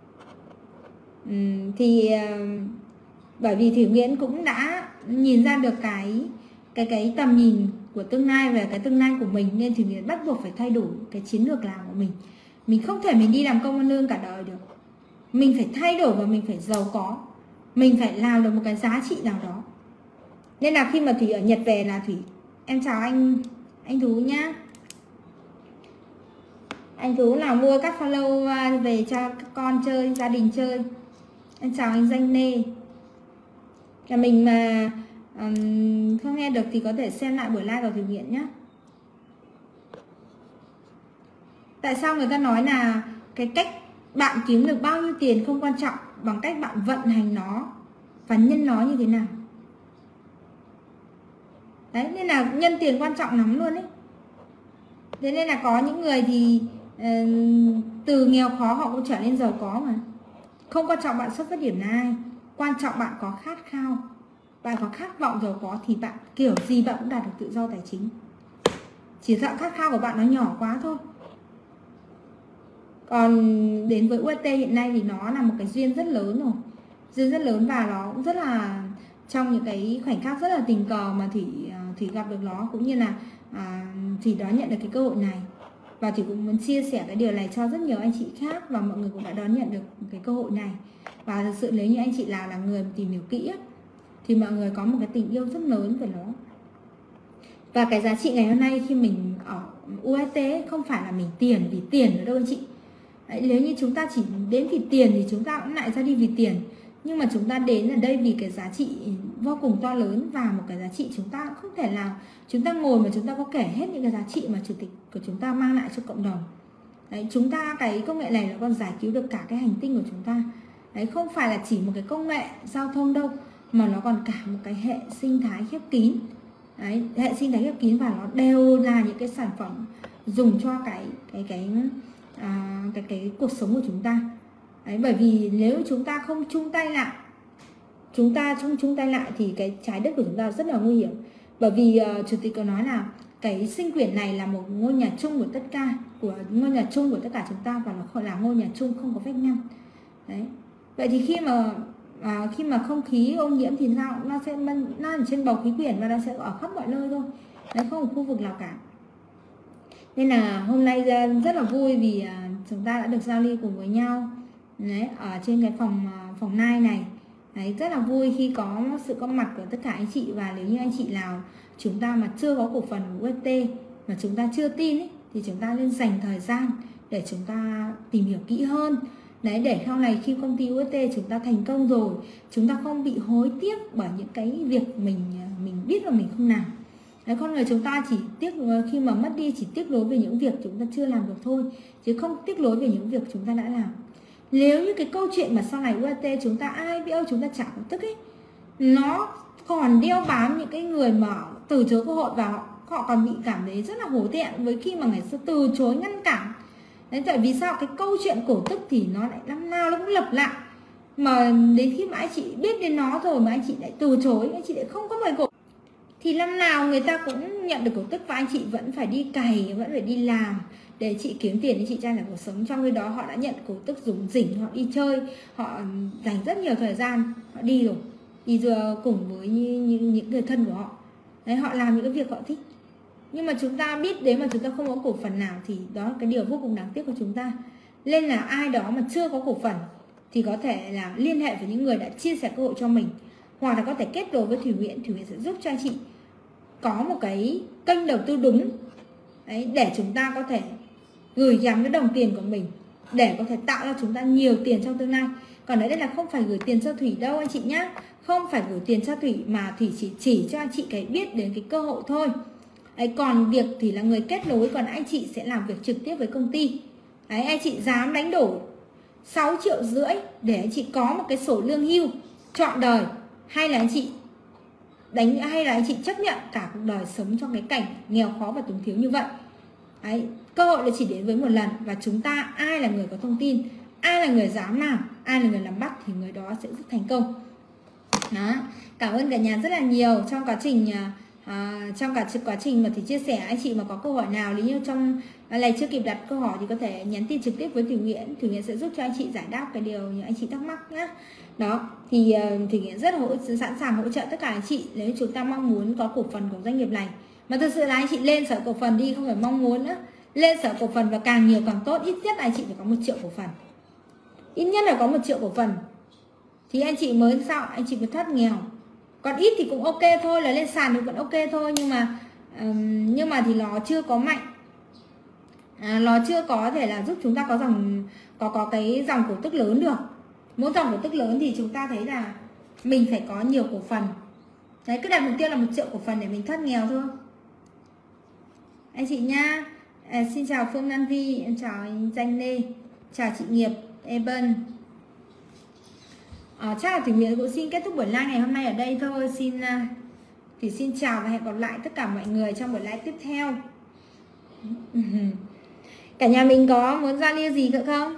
Uhm, thì bởi vì Thủy Nguyễn cũng đã nhìn ra được cái cái cái tầm nhìn của tương lai về cái tương lai của mình, nên Thủy Nguyễn bắt buộc phải thay đổi cái chiến lược làm của mình. Mình không thể mình đi làm công ăn lương cả đời được. Mình phải thay đổi và mình phải giàu có. Mình phải làm được một cái giá trị nào đó. Nên là khi mà Thủy ở Nhật về là Thủy, em chào anh anh Tú nhá. Anh Tú là mua các follow về cho các con chơi, gia đình chơi. Em chào anh Danh Nê. Là mình mà um, không nghe được thì có thể xem lại buổi live của Thủy Nguyễn nhé. Tại sao người ta nói là cái cách bạn kiếm được bao nhiêu tiền không quan trọng bằng cách bạn vận hành nó và nhân nó như thế nào. Đấy, nên là nhân tiền quan trọng lắm luôn ấy. Thế nên là có những người thì uh, từ nghèo khó họ cũng trở nên giàu có mà. Không quan trọng bạn xuất phát điểm là ai, quan trọng bạn có khát khao, bạn có khát vọng giàu có thì bạn kiểu gì bạn cũng đạt được tự do tài chính. Chỉ sợ khát khao của bạn nó nhỏ quá thôi. Còn đến với u ét tê hiện nay thì nó là một cái duyên rất lớn rồi, duyên rất lớn, và nó cũng rất là trong những cái khoảnh khắc rất là tình cờ mà Thủy Thủy gặp được nó, cũng như là à, Thủy đón nhận được cái cơ hội này. Và Thủy cũng muốn chia sẻ cái điều này cho rất nhiều anh chị khác, và mọi người cũng đã đón nhận được cái cơ hội này. Và thực sự nếu như anh chị nào là người tìm hiểu kỹ thì mọi người có một cái tình yêu rất lớn về nó. Và cái giá trị ngày hôm nay khi mình ở u ét tê không phải là mình tiền vì tiền nữa đâu anh chị. Đấy, nếu như chúng ta chỉ đến vì tiền thì chúng ta cũng lại ra đi vì tiền. Nhưng mà chúng ta đến ở đây vì cái giá trị vô cùng to lớn, và một cái giá trị chúng ta không thể nào chúng ta ngồi mà chúng ta có kể hết những cái giá trị mà chủ tịch của chúng ta mang lại cho cộng đồng. Đấy, chúng ta cái công nghệ này nó còn giải cứu được cả cái hành tinh của chúng ta. Đấy, không phải là chỉ một cái công nghệ giao thông đâu, mà nó còn cả một cái hệ sinh thái khép kín. Đấy, hệ sinh thái khép kín, và nó đều là những cái sản phẩm dùng cho cái cái cái à, cái cái cuộc sống của chúng ta. Đấy, bởi vì nếu chúng ta không chung tay lại, chúng ta không chung tay lại thì cái trái đất của chúng ta rất là nguy hiểm. Bởi vì uh, chủ tịch có nói là cái sinh quyển này là một ngôi nhà chung của tất cả, của ngôi nhà chung của tất cả chúng ta, và nó là ngôi nhà chung không có vách ngăn. Đấy. Vậy thì khi mà à, khi mà không khí ô nhiễm thì sao? Nó sẽ nó ở trên bầu khí quyển và nó sẽ ở khắp mọi nơi thôi. Nó không có khu vực nào cả. Nên là hôm nay rất là vui vì à, chúng ta đã được giao lưu cùng với nhau. Đấy, ở trên cái phòng phòng nine này. Đấy, rất là vui khi có sự có mặt của tất cả anh chị. Và nếu như anh chị nào chúng ta mà chưa có cổ phần của u ét tê mà chúng ta chưa tin ấy, thì chúng ta nên dành thời gian để chúng ta tìm hiểu kỹ hơn. Đấy, để sau này khi công ty u ét tê chúng ta thành công rồi, chúng ta không bị hối tiếc bởi những cái việc mình mình biết và mình không làm. Đấy, con người chúng ta chỉ tiếc khi mà mất đi, chỉ tiếc nuối về những việc chúng ta chưa làm được thôi, chứ không tiếc nuối về những việc chúng ta đã làm. Nếu như cái câu chuyện mà sau này u ét tê chúng ta ai biết ơi chúng ta chả có tức ấy, nó còn đeo bám những cái người mà từ chối cơ hội, và họ, họ còn bị cảm thấy rất là hổ thẹn với khi mà người ta từ chối ngăn cản. Đấy, tại vì sao cái câu chuyện cổ tức thì nó lại năm nào nó cũng lặp lại, mà đến khi mà anh chị biết đến nó rồi mà anh chị lại từ chối, anh chị lại không có mời cổ, thì năm nào người ta cũng nhận được cổ tức, và anh chị vẫn phải đi cày, vẫn phải đi làm để chị kiếm tiền để chị trang trải cuộc sống. Trong khi đó họ đã nhận cổ tức dùng rỉnh, họ đi chơi, họ dành rất nhiều thời gian, họ đi rồi, đi rồi cùng với những, những người thân của họ. Đấy, họ làm những cái việc họ thích. Nhưng mà chúng ta biết đến mà chúng ta không có cổ phần nào thì đó là cái điều vô cùng đáng tiếc của chúng ta. Nên là ai đó mà chưa có cổ phần thì có thể là liên hệ với những người đã chia sẻ cơ hội cho mình, hoặc là có thể kết nối với Thủy Nguyễn. Thủy Nguyễn sẽ giúp cho anh chị có một cái kênh đầu tư đúng. Đấy, để chúng ta có thể gửi gắm cái đồng tiền của mình để có thể tạo ra chúng ta nhiều tiền trong tương lai. Còn ở đây là không phải gửi tiền cho Thủy đâu anh chị nhá. Không phải gửi tiền cho Thủy, mà Thủy chỉ chỉ cho anh chị cái biết đến cái cơ hội thôi. Đấy, còn việc Thủy là người kết nối, còn anh chị sẽ làm việc trực tiếp với công ty. Đấy, anh chị dám đánh đổi sáu triệu rưỡi để anh chị có một cái sổ lương hưu trọn đời, hay là anh chị đánh hay là anh chị chấp nhận cả cuộc đời sống trong cái cảnh nghèo khó và túng thiếu như vậy. Đấy, cơ hội là chỉ đến với một lần, và chúng ta ai là người có thông tin, ai là người dám làm, ai là người làm bắt thì người đó sẽ rất thành công. Đó. Cảm ơn cả nhà rất là nhiều. Trong quá trình à, trong cả quá trình mà thì chia sẻ, anh chị mà có câu hỏi nào, nếu như trong này chưa kịp đặt câu hỏi thì có thể nhắn tin trực tiếp với Thủy Nguyễn. Thủy Nguyễn sẽ giúp cho anh chị giải đáp cái điều như anh chị thắc mắc nhé. Đó, thì uh, Thủy Nguyễn rất hỗ, sẵn sàng hỗ trợ tất cả anh chị nếu chúng ta mong muốn có cổ phần của doanh nghiệp này, Mà thực sự là anh chị lên sở cổ phần đi, không phải mong muốn nữa. Lên sở cổ phần và càng nhiều càng tốt. Ít nhất là anh chị phải có một triệu cổ phần. Ít nhất là có một triệu cổ phần thì anh chị mới sao? Anh chị mới thoát nghèo. Còn ít thì cũng ok thôi, là lên sàn thì vẫn ok thôi. Nhưng mà um, nhưng mà thì nó chưa có mạnh, à, nó chưa có thể là giúp chúng ta có dòng có có cái dòng cổ tức lớn được. Muốn dòng cổ tức lớn thì chúng ta thấy là mình phải có nhiều cổ phần. Đấy, cứ đặt mục tiêu là một triệu cổ phần để mình thoát nghèo thôi anh chị nha. À, xin chào Phương Lan Vi, em chào anh Danh Lê, chào chị Nghiệp Eben. À, chắc là Thủy Nguyễn cũng xin kết thúc buổi live ngày hôm nay ở đây thôi. Xin thì xin chào và hẹn gặp lại tất cả mọi người trong buổi live tiếp theo. Cả nhà mình có muốn giao lưu gì nữa không?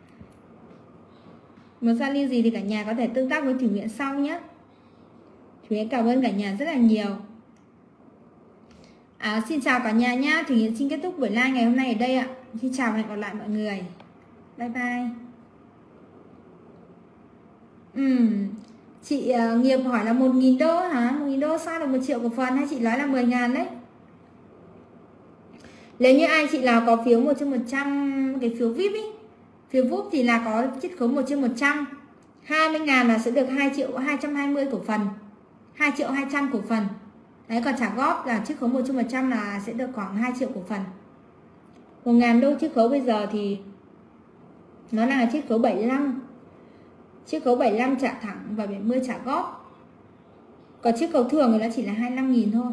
Muốn giao lưu gì thì cả nhà có thể tương tác với Thủy Nguyễn sau nhé. Thủy Nguyễn cảm ơn cả nhà rất là nhiều. À, xin chào cả nhà nhá. Thủy Nguyễn xin kết thúc buổi live ngày hôm nay ở đây ạ. Xin chào và hẹn gặp lại mọi người. Bye bye. Ừm, chị uh, Nghiệp hỏi là một nghìn đô hả? một nghìn đô sao được một triệu cổ phần, hay chị nói là mười ngàn đấy? Nếu như ai chị nào có phiếu một trên một trăm, cái phiếu vi ai pi ý, phiếu vi ai pi thì là có chiết khấu một trên một trăm, hai mươi ngàn là sẽ được hai triệu hai trăm hai mươi cổ phần, hai triệu hai trăm cổ phần. Đấy, còn trả góp là chiết khấu một trên một trăm là sẽ được khoảng hai triệu cổ phần. một ngàn đô chiết khấu bây giờ thì nó đang là chiết khấu bảy mươi lăm. Chiết khấu bảy mươi lăm trả thẳng và bảy mươi trả góp. Còn chiết khấu thường thì nó chỉ là hai mươi lăm nghìn thôi.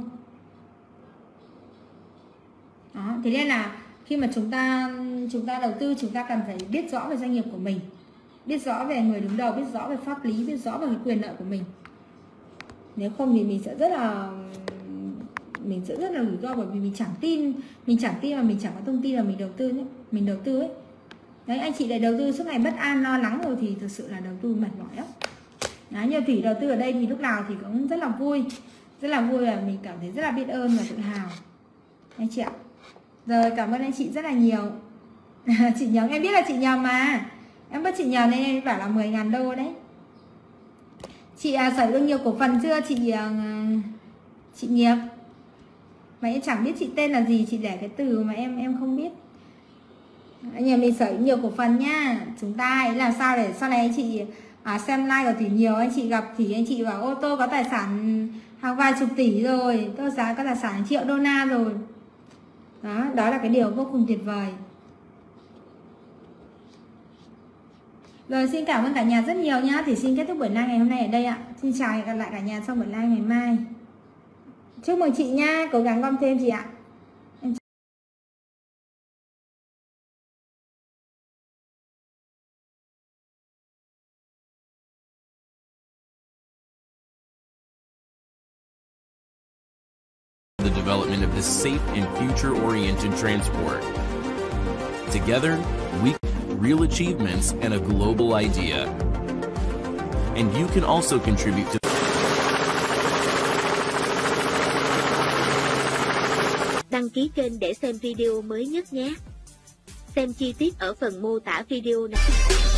Đó, thế nên là khi mà chúng ta chúng ta đầu tư, chúng ta cần phải biết rõ về doanh nghiệp của mình, biết rõ về người đứng đầu, biết rõ về pháp lý, biết rõ về cái quyền lợi của mình. Nếu không thì mình sẽ rất là mình sẽ rất là rủi ro, bởi vì mình chẳng tin, mình chẳng tin mà mình chẳng có thông tin là mình đầu tư ấy, mình đầu tư ấy. Đấy, anh chị lại đầu tư suốt ngày bất an lo lắng rồi thì thực sự là đầu tư mệt mỏi lắm. Đấy, như Thủy đầu tư ở đây thì lúc nào thì cũng rất là vui, rất là vui, và mình cảm thấy rất là biết ơn và tự hào anh chị ạ. Rồi, cảm ơn anh chị rất là nhiều. Chị nhầm, em biết là chị nhầm mà, em biết chị nhầm nên em bảo là mười ngàn đô đấy. Chị à, sở hữu nhiều cổ phần chưa chị à, chị Nghiệp? Mà em chẳng biết chị tên là gì, chị để cái từ mà em em không biết. Anh nhà mình sở hữu nhiều cổ phần nha. Chúng ta hãy làm sao để sau này anh chị à, xem like của Thủy nhiều, anh chị gặp thì anh chị bảo ô tô có tài sản hàng vài chục tỷ rồi, tôi giá có tài sản triệu đô la rồi. Đó, đó là cái điều vô cùng tuyệt vời. Rồi, xin cảm ơn cả nhà rất nhiều nhá. Thì xin kết thúc buổi live ngày hôm nay ở đây ạ. Xin chào và hẹn gặp lại cả nhà trong buổi live ngày mai. Chúc mừng chị nha, cố gắng gom thêm chị ạ. The development of this safe and future-oriented transport. Together, we real achievements and a global idea. And you can also contribute to đăng ký kênh để xem video mới nhất nhé. Xem chi tiết ở phần mô tả video này.